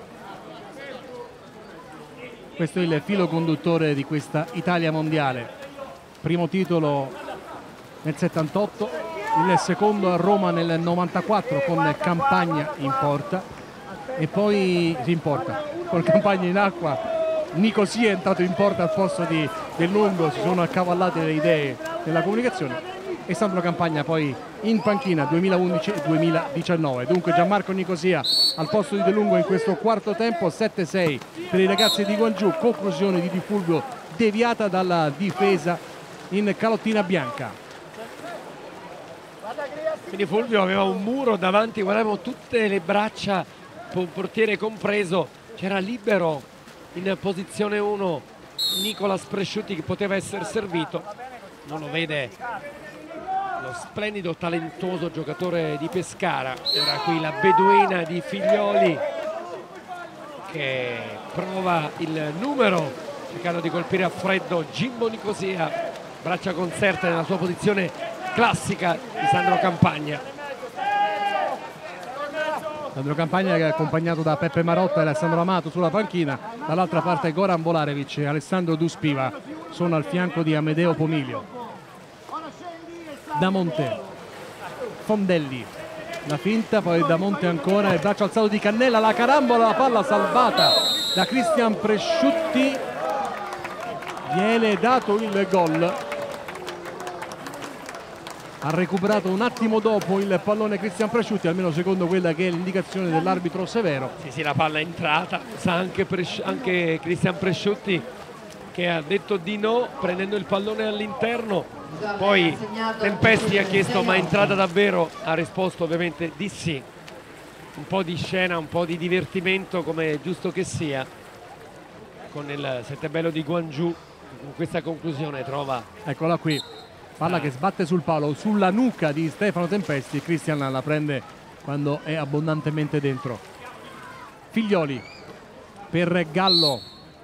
Questo è il filo conduttore di questa Italia mondiale. Primo titolo nel 78, il secondo a Roma nel 94 con Campagna in porta, e poi con Campagna in acqua Nicosia è entrato in porta al posto di Del Lungo, si sono accavallate le idee nella comunicazione, e Sandro Campagna poi in panchina 2011 e 2019. Dunque Gianmarco Nicosia al posto di Del Lungo in questo quarto tempo. 7-6 per i ragazzi di Gwangju, conclusione di Di Fulvio deviata dalla difesa in calottina bianca.
Quindi Fulvio aveva un muro davanti, guardavamo tutte le braccia, portiere compreso, c'era libero in posizione 1 Nicolas Presciutti che poteva essere servito, non lo vede lo splendido, talentuoso giocatore di Pescara. Era qui la beduina di Figlioli che prova il numero, cercando di colpire a freddo Jimbo Nicosia, braccia conserte nella sua posizione classica di Sandro Campagna.
Sandro Campagna che è accompagnato da Peppe Marotta e Alessandro Amato sulla panchina, dall'altra parte Goran Volarevic e Alessandro Duspiva sono al fianco di Amedeo Pomilio. Damonte, Fondelli, la finta, poi Damonte ancora, il braccio alzato di Cannella, la carambola, la palla salvata da Cristian Presciutti, viene dato il gol. Ha recuperato un attimo dopo il pallone Cristian Presciutti, almeno secondo quella che è l'indicazione dell'arbitro Severo.
Sì, la palla è entrata, sa anche Cristian Presciutti che ha detto di no prendendo il pallone all'interno. Poi Tempesti ha chiesto ma è entrata davvero, ha risposto ovviamente di sì. Un po' di scena, un po' di divertimento come è giusto che sia, con il Settebello di Gwangju con questa conclusione trova.
Eccola qui, palla che sbatte sul palo, sulla nuca di Stefano Tempesti, Cristian la prende quando è abbondantemente dentro. Figlioli per Gallo,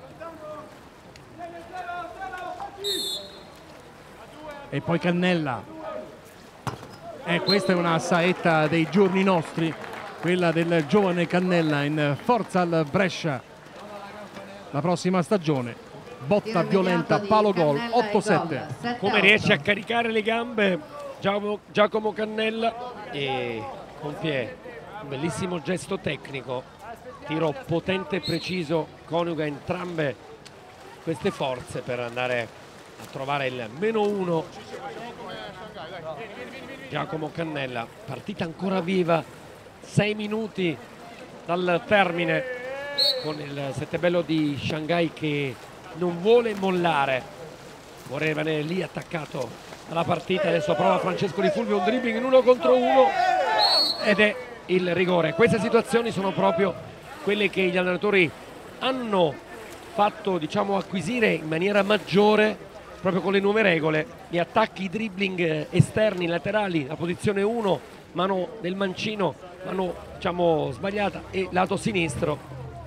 e poi Cannella, e questa è una saetta dei giorni nostri, quella del giovane Cannella in forza al Brescia la prossima stagione. Botta violenta, palo gol, 8-7.
Come riesce a caricare le gambe Giacomo Cannella e compie un bellissimo gesto tecnico, tiro potente e preciso, coniuga entrambe queste forze per andare a trovare il -1. Giacomo Cannella, partita ancora viva, 6 minuti dal termine, con il Settebello di Shanghai che non vuole mollare, vorrebbe rimanere lì attaccato alla partita. Adesso prova Francesco Di Fulvio un dribbling in 1 contro 1 ed è il rigore. Queste situazioni sono proprio quelle che gli allenatori hanno fatto, diciamo, acquisire in maniera maggiore proprio con le nuove regole. Gli attacchi, i dribbling esterni, laterali, la posizione 1, mano del mancino, mano diciamo sbagliata, e lato sinistro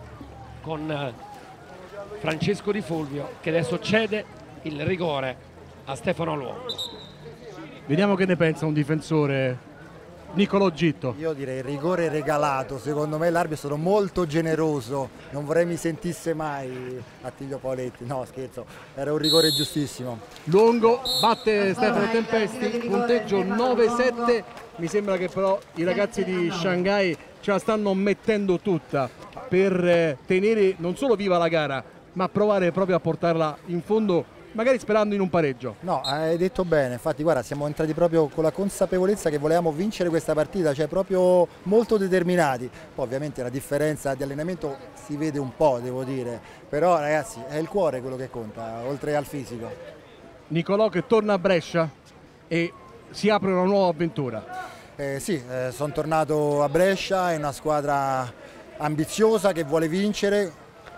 con Francesco Di Fulvio che adesso cede il rigore a Stefano Luongo.
Vediamo che ne pensa un difensore, Niccolò Gitto.
Io direi rigore regalato, secondo me l'arbitro è stato molto generoso, non vorrei mi sentisse mai Attilio Paoletti, no scherzo, era un rigore giustissimo.
Luongo batte Stefano Tempesti, punteggio 9-7, mi sembra che però i ragazzi di Shanghai ce la stanno mettendo tutta per tenere non solo viva la gara, ma provare proprio a portarla in fondo, magari sperando in un pareggio.
No, hai detto bene, infatti guarda, siamo entrati proprio con la consapevolezza che volevamo vincere questa partita, cioè proprio molto determinati. Poi ovviamente la differenza di allenamento si vede un po', devo dire, però ragazzi è il cuore quello che conta, oltre al fisico.
Niccolò che torna a Brescia e si apre una nuova avventura.
Sì, sono tornato a Brescia, è una squadra ambiziosa che vuole vincere.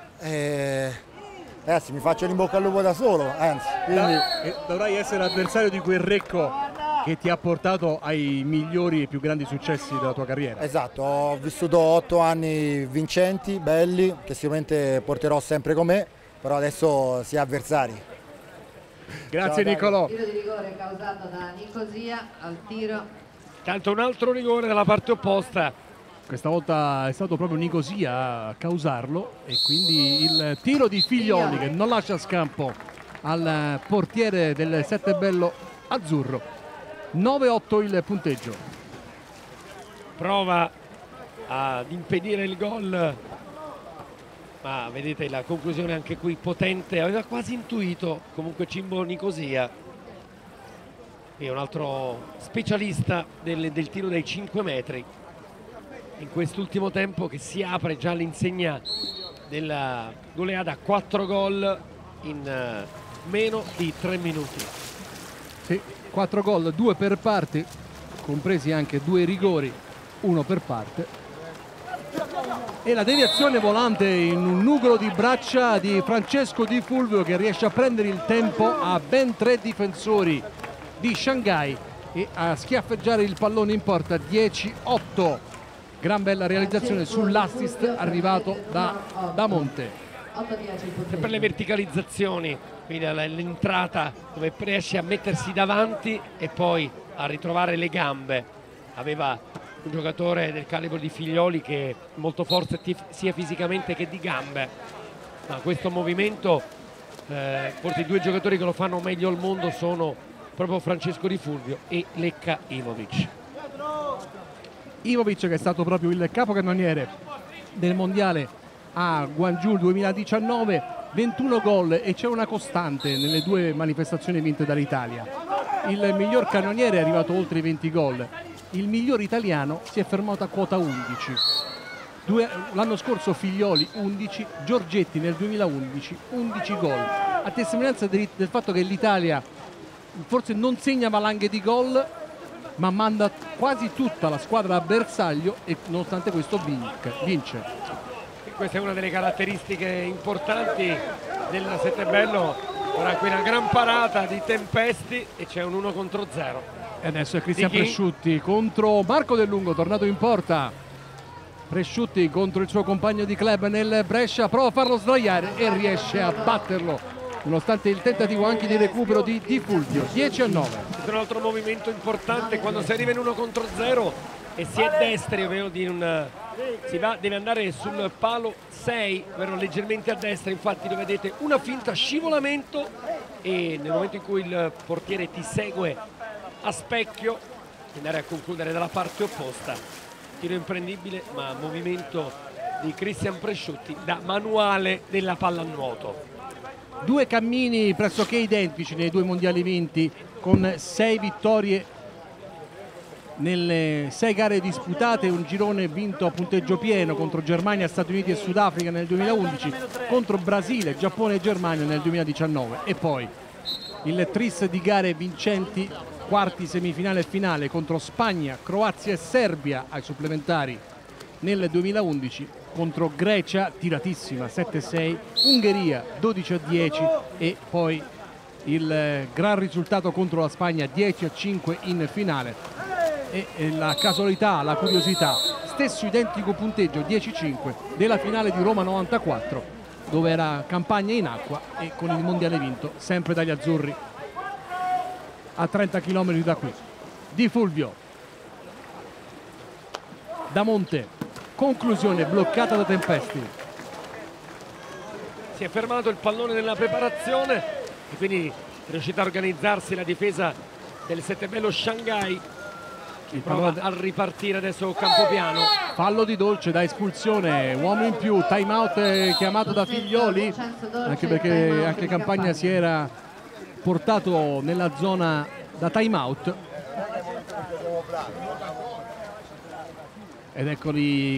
Ragazzi, mi faccio in bocca al lupo da solo, anzi. Quindi...
Dovrai essere avversario di quel Recco che ti ha portato ai migliori e più grandi successi della tua carriera.
Esatto, ho vissuto 8 anni vincenti, belli, che sicuramente porterò sempre con me, però adesso si è avversari.
Grazie Niccolò.
Tiro di rigore causato da Nicosia al tiro.
Tanto un altro rigore dalla parte opposta.
Questa volta è stato proprio Nicosia a causarlo e quindi il tiro di Figlioli che non lascia scampo al portiere del Settebello azzurro. 9-8 il punteggio.
Prova ad impedire il gol, ma vedete la conclusione anche qui potente, aveva quasi intuito comunque Jimbo Nicosia. È un altro specialista del tiro dai 5 metri in quest'ultimo tempo, che si apre già all'insegna della goleada, 4 gol in meno di 3 minuti.
Sì, 4 gol, 2 per parte, compresi anche 2 rigori, 1 per parte. E la deviazione volante in un nugolo di braccia di Francesco Di Fulvio, che riesce a prendere il tempo a ben 3 difensori di Shanghai e a schiaffeggiare il pallone in porta. 10-8. Gran bella realizzazione sull'assist arrivato da Monte.
Sempre le verticalizzazioni, quindi l'entrata dove riesce a mettersi davanti e poi a ritrovare le gambe. Aveva un giocatore del calibro di Figlioli che è molto forte sia fisicamente che di gambe, ma questo movimento forse i due giocatori che lo fanno meglio al mondo sono proprio Francesco Di Fulvio e Lecca Ivovic.
Ivovic, che è stato proprio il capocannoniere del mondiale a Gwangju 2019, 21 gol, e c'è una costante nelle due manifestazioni vinte dall'Italia. Il miglior cannoniere è arrivato oltre i 20 gol, il miglior italiano si è fermato a quota 11. L'anno scorso Figlioli 11, Giorgetti nel 2011 11 gol, a testimonianza del fatto che l'Italia forse non segna valanghe di gol, ma manda quasi tutta la squadra a bersaglio e nonostante questo vince.
Questa è una delle caratteristiche importanti del Settebello. Ora qui una gran parata di Tempesti e c'è un 1 contro 0.
E adesso è Cristian Presciutti contro Marco Del Lungo, tornato in porta. Presciutti contro il suo compagno di club nel Brescia, prova a farlo sdraiare e riesce a batterlo, nonostante il tentativo anche di recupero di Di Fulvio. 10-9.
Questo è un altro movimento importante quando si arriva in 1 contro 0 e si è destri, ovvero deve andare sul palo 6, ovvero leggermente a destra. Infatti lo vedete, una finta scivolamento e nel momento in cui il portiere ti segue a specchio andare a concludere dalla parte opposta. Tiro imprendibile, ma movimento di Cristian Presciutti da manuale della pallanuoto.
Due cammini pressoché identici nei due mondiali vinti, con 6 vittorie nelle 6 gare disputate, un girone vinto a punteggio pieno contro Germania, Stati Uniti e Sudafrica nel 2011, contro Brasile, Giappone e Germania nel 2019, e poi il tris di gare vincenti, quarti, semifinale e finale contro Spagna, Croazia e Serbia ai supplementari nel 2011, contro Grecia tiratissima 7-6, Ungheria 12-10 e poi il gran risultato contro la Spagna 10-5 in finale. E la casualità, la curiosità, stesso identico punteggio 10-5 della finale di Roma 94, dove era campagna in acqua e con il mondiale vinto sempre dagli azzurri a 30 km da qui. Di Fulvio, da Monte, conclusione bloccata da Tempesti.
Si è fermato il pallone nella preparazione e quindi è riuscita a organizzarsi la difesa del Settebello Shanghai. Prova a ripartire adesso Campopiano.
Fallo di Dolce da espulsione, uomo in più, time out chiamato da Figlioli, anche perché anche Campagna si era portato nella zona da time out. Ed eccoli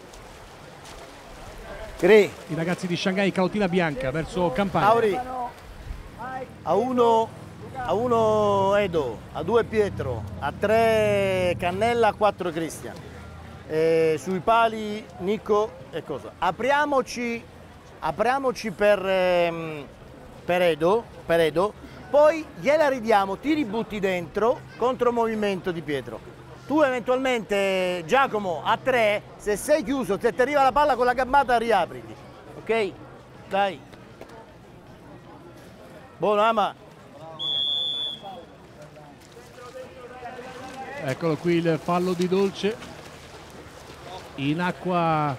i ragazzi di Shanghai, cautina bianca verso Campagna.
Auri, a 1 Edo, a 2 Pietro, a 3 Cannella, a 4 Cristian. Sui pali Nico e cosa. Apriamoci per Edo, poi gliela ridiamo, ti ributti dentro contro movimento di Pietro. Tu eventualmente, Giacomo, a 3, se sei chiuso, se ti arriva la palla con la gambata riapriti, ok? Dai. Buono, Ama.
Eccolo qui il fallo di Dolce, in acqua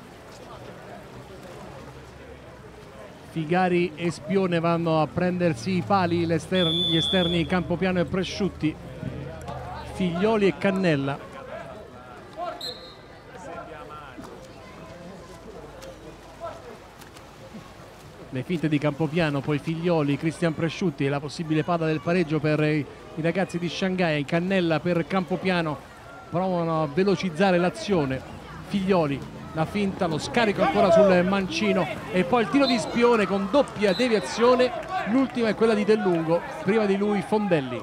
Figari e Spione vanno a prendersi i pali, gli esterni Campopiano e Presciutti, Figlioli e Cannella. Le finte di Campopiano, poi Figlioli, Cristian Presciutti e la possibile palla del pareggio per i ragazzi di Shanghai. Cannella per Campopiano, provano a velocizzare l'azione. Figlioli, la finta, lo scarico ancora sul mancino e poi il tiro di Spione con doppia deviazione. L'ultima è quella di Del Lungo, prima di lui Fondelli.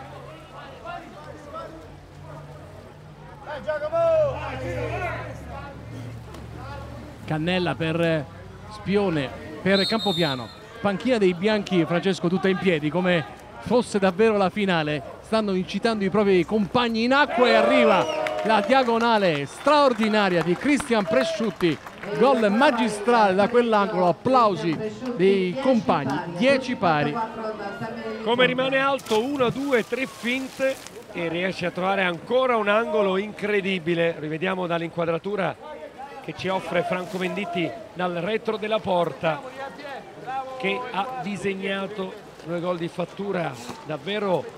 Cannella per Spione, per Campopiano, panchina dei bianchi, Francesco, tutta in piedi come fosse davvero la finale. Stanno incitando i propri compagni in acqua e arriva la diagonale straordinaria di Cristian Presciutti, gol magistrale da quell'angolo, applausi dei compagni, 10 pari.
Come rimane alto, 1, 2, 3 finte e riesce a trovare ancora un angolo incredibile. Rivediamo dall'inquadratura che ci offre Franco Venditti dal retro della porta, che ha disegnato 2 gol di fattura davvero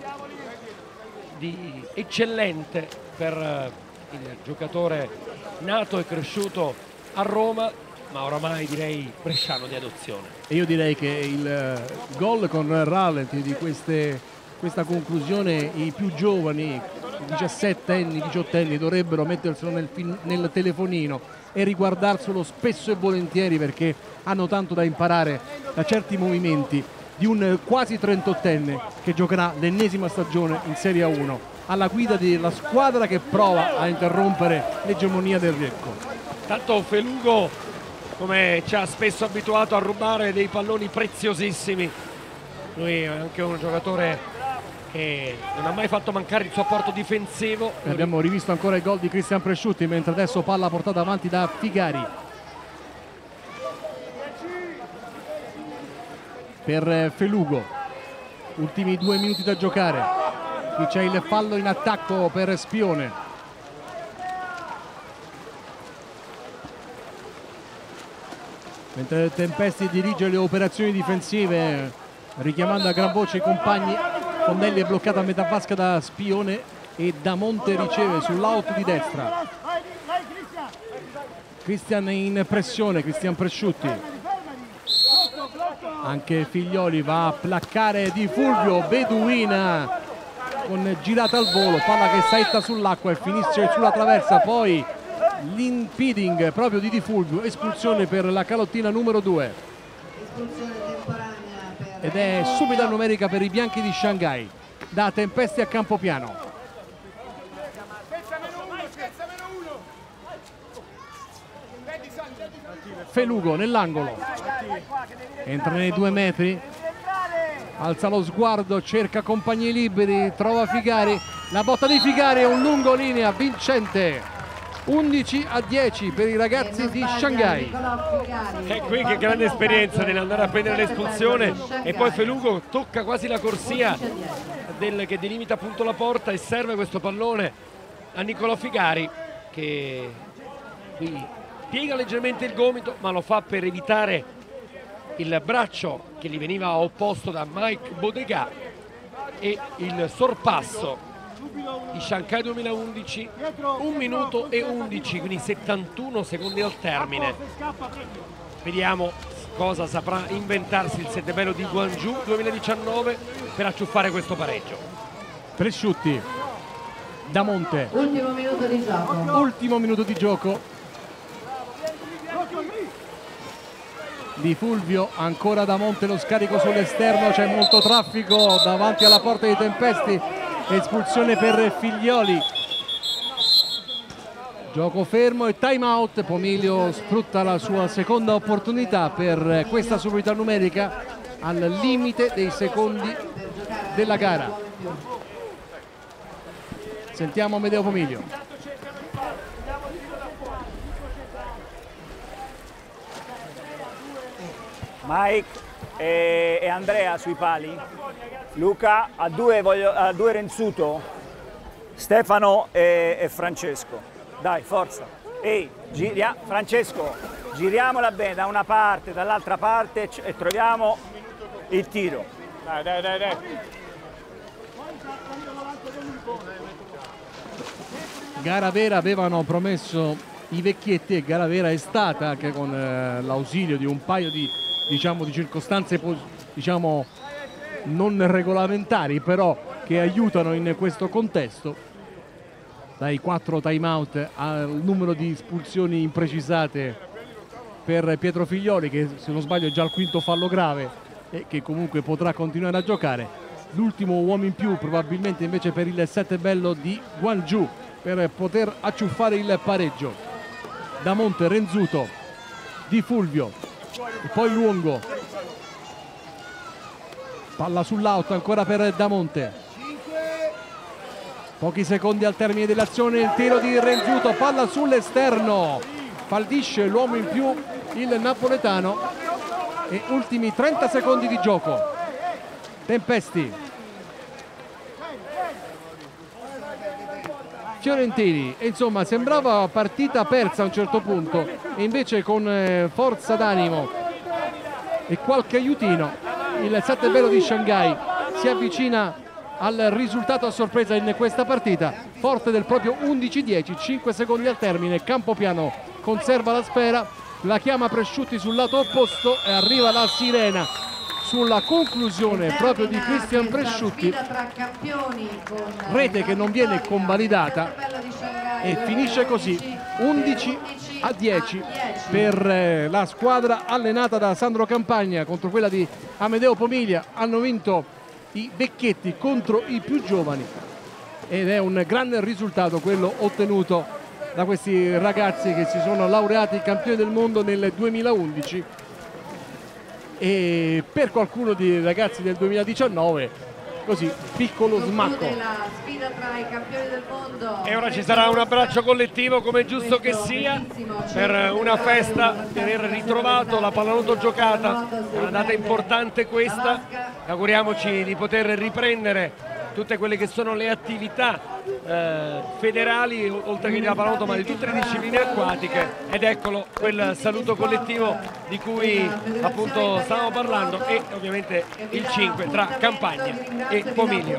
eccellente per il giocatore nato e cresciuto a Roma, ma oramai direi bresciano di adozione.
E io direi che il gol con rallenti di questa conclusione, i più giovani, i 17enni, 18enni, dovrebbero metterselo nel telefonino e riguardarselo spesso e volentieri, perché hanno tanto da imparare da certi movimenti di un quasi 38enne che giocherà l'ennesima stagione in Serie A1 alla guida della squadra che prova a interrompere l'egemonia del Riecco.
Tanto Felugo, come ci ha spesso abituato a rubare dei palloni preziosissimi, lui è anche un giocatore che non ha mai fatto mancare il suo apporto difensivo.
Abbiamo rivisto ancora il gol di Cristian Presciutti, mentre adesso palla portata avanti da Figari. Per Felugo, ultimi 2 minuti da giocare, qui c'è il fallo in attacco per Spione. Mentre Tempesti dirige le operazioni difensive, richiamando a gran voce i compagni, Fondelli è bloccata a metà vasca da Spione e Damonte riceve sull'out di destra. Cristian in pressione, Cristian Presciutti. Anche Figlioli va a placcare Di Fulvio, Beduina con girata al volo, palla che saetta sull'acqua e finisce sulla traversa, poi l'impeding proprio di Di Fulvio, espulsione per la calottina numero 2 ed è subita numerica per i bianchi di Shanghai da Tempesti a Campopiano. Felugo nell'angolo, entra nei 2 metri, alza lo sguardo, cerca compagni liberi, trova Figari, la botta di Figari è un lungolinea vincente, 11-10 per i ragazzi di Shanghai.
E qui che grande esperienza nell'andare a prendere l'espulsione, e poi Felugo tocca quasi la corsia che delimita appunto la porta e serve questo pallone a Nicolò Figari, che qui piega leggermente il gomito, ma lo fa per evitare il braccio che gli veniva opposto da Mike Bodega e il sorpasso di Shanghai 2011, 1 minuto e 11, quindi 71 secondi al termine. Vediamo cosa saprà inventarsi il Settebello di Gwangju 2019 per acciuffare questo pareggio.
Presciutti, Damonte,
Ultimo minuto di gioco.
ultimo minuto di gioco. Di Fulvio, ancora Damonte, lo scarico sull'esterno, c'è molto traffico davanti alla porta dei Tempesti, espulsione per Figlioli, gioco fermo e time out. Pomiglio sfrutta la sua seconda opportunità per questa superiorità numerica al limite dei secondi della gara. Sentiamo Amedeo Pomiglio.
Mike e Andrea sui pali, Luca a 2 Renzuto, Stefano e Francesco. Dai, forza. Ehi, Francesco, giriamola bene da una parte, dall'altra parte e troviamo il tiro. Dai.
Gara vera avevano promesso i vecchietti e gara vera è stata, anche con l'ausilio di un paio di circostanze non regolamentari, però che aiutano in questo contesto, dai 4 time out al numero di espulsioni imprecisate per Pietro Figlioli, che se non sbaglio è già il 5° fallo grave e che comunque potrà continuare a giocare. L'ultimo uomo in più probabilmente invece per il Settebello di Gwangju per poter acciuffare il pareggio. Damonte, Renzuto, Di Fulvio e poi Luongo. Palla sull'out ancora per Damonte. Pochi secondi al termine dell'azione, il tiro di Renzuto, palla sull'esterno, fallisce l'uomo in più il napoletano e ultimi 30 secondi di gioco. Tempesti, Fiorentini, e insomma sembrava partita persa a un certo punto e invece con forza d'animo e qualche aiutino il Settebello di Shanghai si avvicina al risultato a sorpresa in questa partita, forte del proprio 11-10, 5 secondi al termine. Campopiano conserva la sfera, la chiama Presciutti sul lato opposto e arriva la sirena sulla conclusione proprio di Cristian Presciutti, rete che non viene convalidata e finisce così 11-10 per la squadra allenata da Sandro Campagna contro quella di Amedeo Pomiglia. Hanno vinto i vecchietti contro i più giovani ed è un grande risultato quello ottenuto da questi ragazzi che si sono laureati campioni del mondo nel 2011 e per qualcuno dei ragazzi del 2019 così piccolo smacco.
La sfida tra i campioni del mondo.
E ora ci sarà un abbraccio collettivo, come è giusto che sia, per una festa di aver ritrovato la pallanuoto giocata. È una data importante questa, auguriamoci di poter riprendere tutte quelle che sono le attività federali, oltre che di pallanuoto, ma di tutte le discipline acquatiche. Ed eccolo quel saluto collettivo di cui appunto stavamo parlando, e ovviamente il 5 tra Campagna e Pomiglio.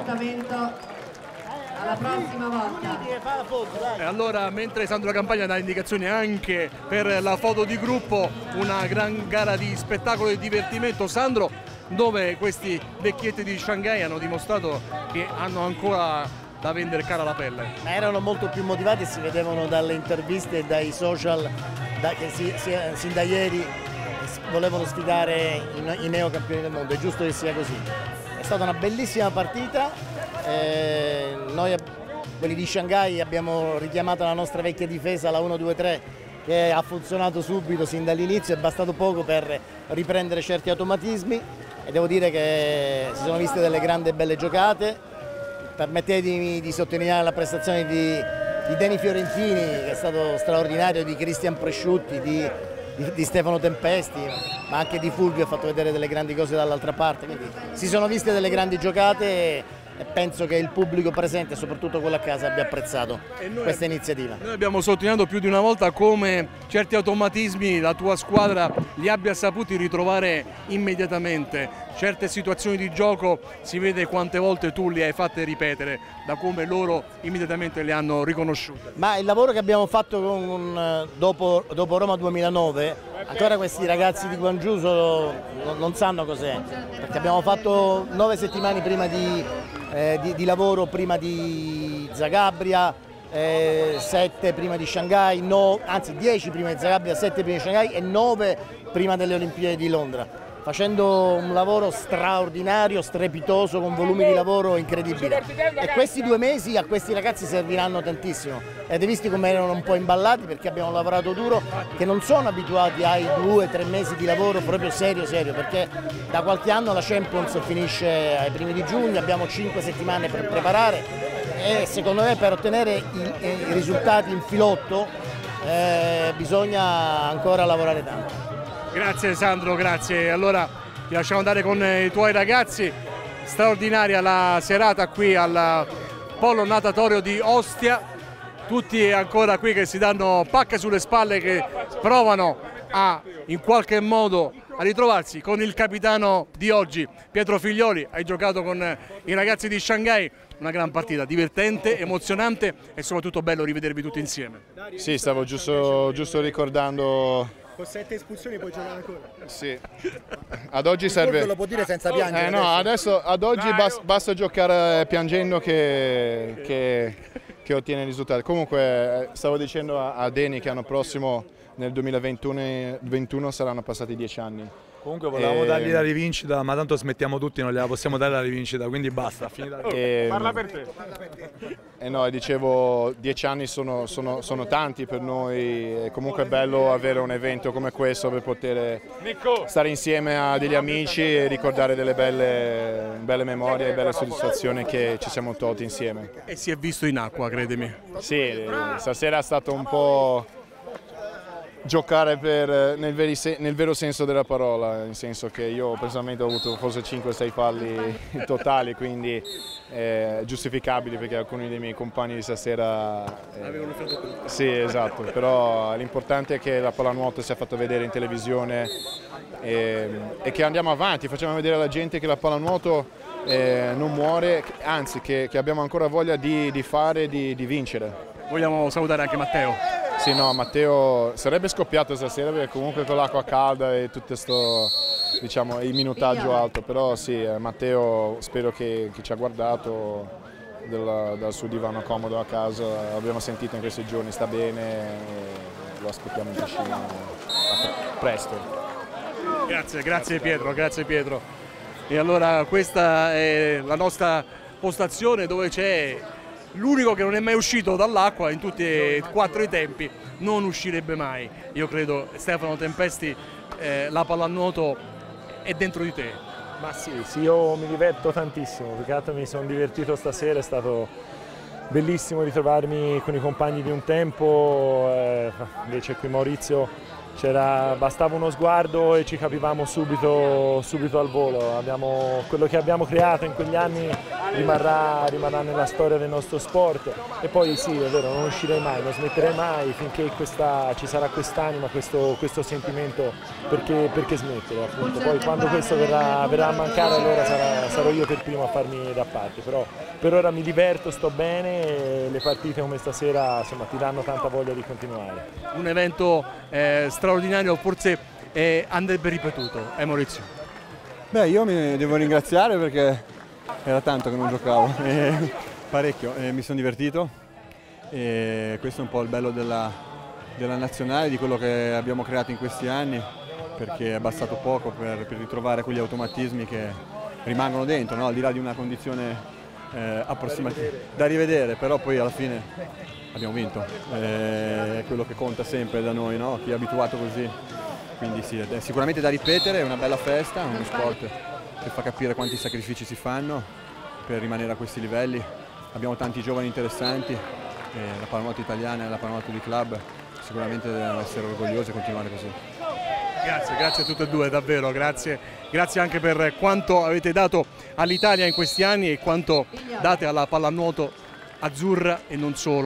Alla prossima volta.
Allora, mentre Sandro Campagna dà indicazioni anche per la foto di gruppo, una gran gara di spettacolo e divertimento, Sandro, dove questi vecchietti di Shanghai hanno dimostrato che hanno ancora da vendere cara la pelle.
Ma erano molto più motivati, si vedevano dalle interviste e dai social che sin da ieri volevano sfidare i neocampioni del mondo. È giusto che sia così. È stata una bellissima partita. Noi quelli di Shanghai abbiamo richiamato la nostra vecchia difesa, la 1-2-3, che ha funzionato subito sin dall'inizio, è bastato poco per riprendere certi automatismi e devo dire che si sono viste delle grandi e belle giocate. Permettetemi di sottolineare la prestazione di Deni Fiorentini, che è stato straordinario, di Cristian Presciutti, di Stefano Tempesti, ma anche di Fulvio, ha fatto vedere delle grandi cose dall'altra parte. Quindi si sono viste delle grandi giocate e penso che il pubblico presente, soprattutto quello a casa, abbia apprezzato questa iniziativa.
Noi abbiamo sottolineato più di una volta come certi automatismi la tua squadra li abbia saputi ritrovare immediatamente. Certe situazioni di gioco si vede quante volte tu li hai fatte ripetere, da come loro immediatamente le hanno riconosciute.
Ma il lavoro che abbiamo fatto dopo Roma 2009, ancora questi ragazzi di Guangzhou non sanno cos'è, perché abbiamo fatto 9 settimane prima di lavoro prima di Zagabria, 7 prima di Shanghai, anzi 10 prima di Zagabria, 7 prima di Shanghai e 9 prima delle Olimpiadi di Londra, facendo un lavoro straordinario, strepitoso, con volumi di lavoro incredibili. E questi 2 mesi a questi ragazzi serviranno tantissimo. Avete visto come erano un po' imballati, perché abbiamo lavorato duro, che non sono abituati ai 2-3 mesi di lavoro proprio serio, perché da qualche anno la Champions finisce ai primi di giugno, abbiamo 5 settimane per preparare e secondo me per ottenere i risultati in filotto bisogna ancora lavorare tanto.
Grazie Sandro, grazie. Allora ti lasciamo andare con i tuoi ragazzi. Straordinaria la serata qui al polo natatorio di Ostia. Tutti ancora qui che si danno pacche sulle spalle, che provano a in qualche modo a ritrovarsi con il capitano di oggi, Pietro Figlioli. Hai giocato con i ragazzi di Shanghai. Una gran partita, divertente, emozionante e soprattutto bello rivedervi tutti insieme.
Sì, stavo giusto ricordando.
Con 7 espulsioni puoi giocare ancora.
Sì. Ad oggi serve.
Lo può dire senza piangere.
No, adesso ad oggi basta giocare piangendo che ottiene il risultato. Comunque stavo dicendo a Deni che l'anno prossimo, nel 2021 saranno passati 10 anni
Comunque volevamo dargli la rivincita, ma tanto smettiamo tutti, non gliela possiamo dare la rivincita, quindi basta.
Parla per te. No, dicevo, 10 anni sono tanti per noi, e comunque è bello avere un evento come questo per poter stare insieme a degli amici e ricordare delle belle memorie e belle soddisfazioni che ci siamo tolti insieme.
E si è visto in acqua, credimi.
Sì, stasera è stato un po' giocare nel vero senso della parola, nel senso che io personalmente ho avuto forse 5-6 falli totali, quindi giustificabili, perché alcuni dei miei compagni di stasera
avevano fatto tutto.
Sì, esatto, però l'importante è che la pallanuoto sia fatta vedere in televisione e che andiamo avanti, facciamo vedere alla gente che la pallanuoto non muore, anzi che abbiamo ancora voglia di fare, di vincere.
Vogliamo salutare anche Matteo.
Sì, no, Matteo sarebbe scoppiato stasera perché comunque con l'acqua calda e tutto questo, diciamo, il minutaggio alto, però sì, Matteo spero che ci ha guardato dal suo divano comodo a casa, l'abbiamo sentito in questi giorni, sta bene, e lo aspettiamo in piscina presto.
Grazie Pietro, grazie Pietro. E allora questa è la nostra postazione dove c'è l'unico che non è mai uscito dall'acqua in tutti e 4 i tempi, non uscirebbe mai. Io credo, Stefano Tempesti, la pallanuoto è dentro di te.
Ma sì, io mi diverto tantissimo, più che altro mi sono divertito stasera, è stato bellissimo ritrovarmi con i compagni di un tempo, invece qui Maurizio bastava uno sguardo e ci capivamo subito al volo. Quello che abbiamo creato in quegli anni rimarrà nella storia del nostro sport, e poi sì, è vero, non uscirei mai, non smetterei mai finché ci sarà quest'anima, questo sentimento, perché smettere, appunto. Poi quando questo verrà a mancare, allora sarò io per primo a farmi da parte, però per ora mi diverto, sto bene, e le partite come stasera, insomma, ti danno tanta voglia di continuare.
Un evento straordinario, forse andrebbe ripetuto, Maurizio?
Beh, io mi devo ringraziare perché era tanto che non giocavo, parecchio, mi sono divertito, e questo è un po' il bello della nazionale, di quello che abbiamo creato in questi anni, perché è bastato poco per ritrovare quegli automatismi che rimangono dentro, no? Al di là di una condizione approssimativa da rivedere, però poi alla fine abbiamo vinto, è quello che conta sempre da noi, no? Chi è abituato così, quindi sì, è sicuramente da ripetere, è una bella festa, uno sport che fa capire quanti sacrifici si fanno per rimanere a questi livelli. Abbiamo tanti giovani interessanti, la pallanuoto italiana e la pallanuoto di club sicuramente devono essere orgogliosi e continuare così.
Grazie a tutte e due, davvero, grazie anche per quanto avete dato all'Italia in questi anni e quanto date alla pallanuoto azzurra e non solo.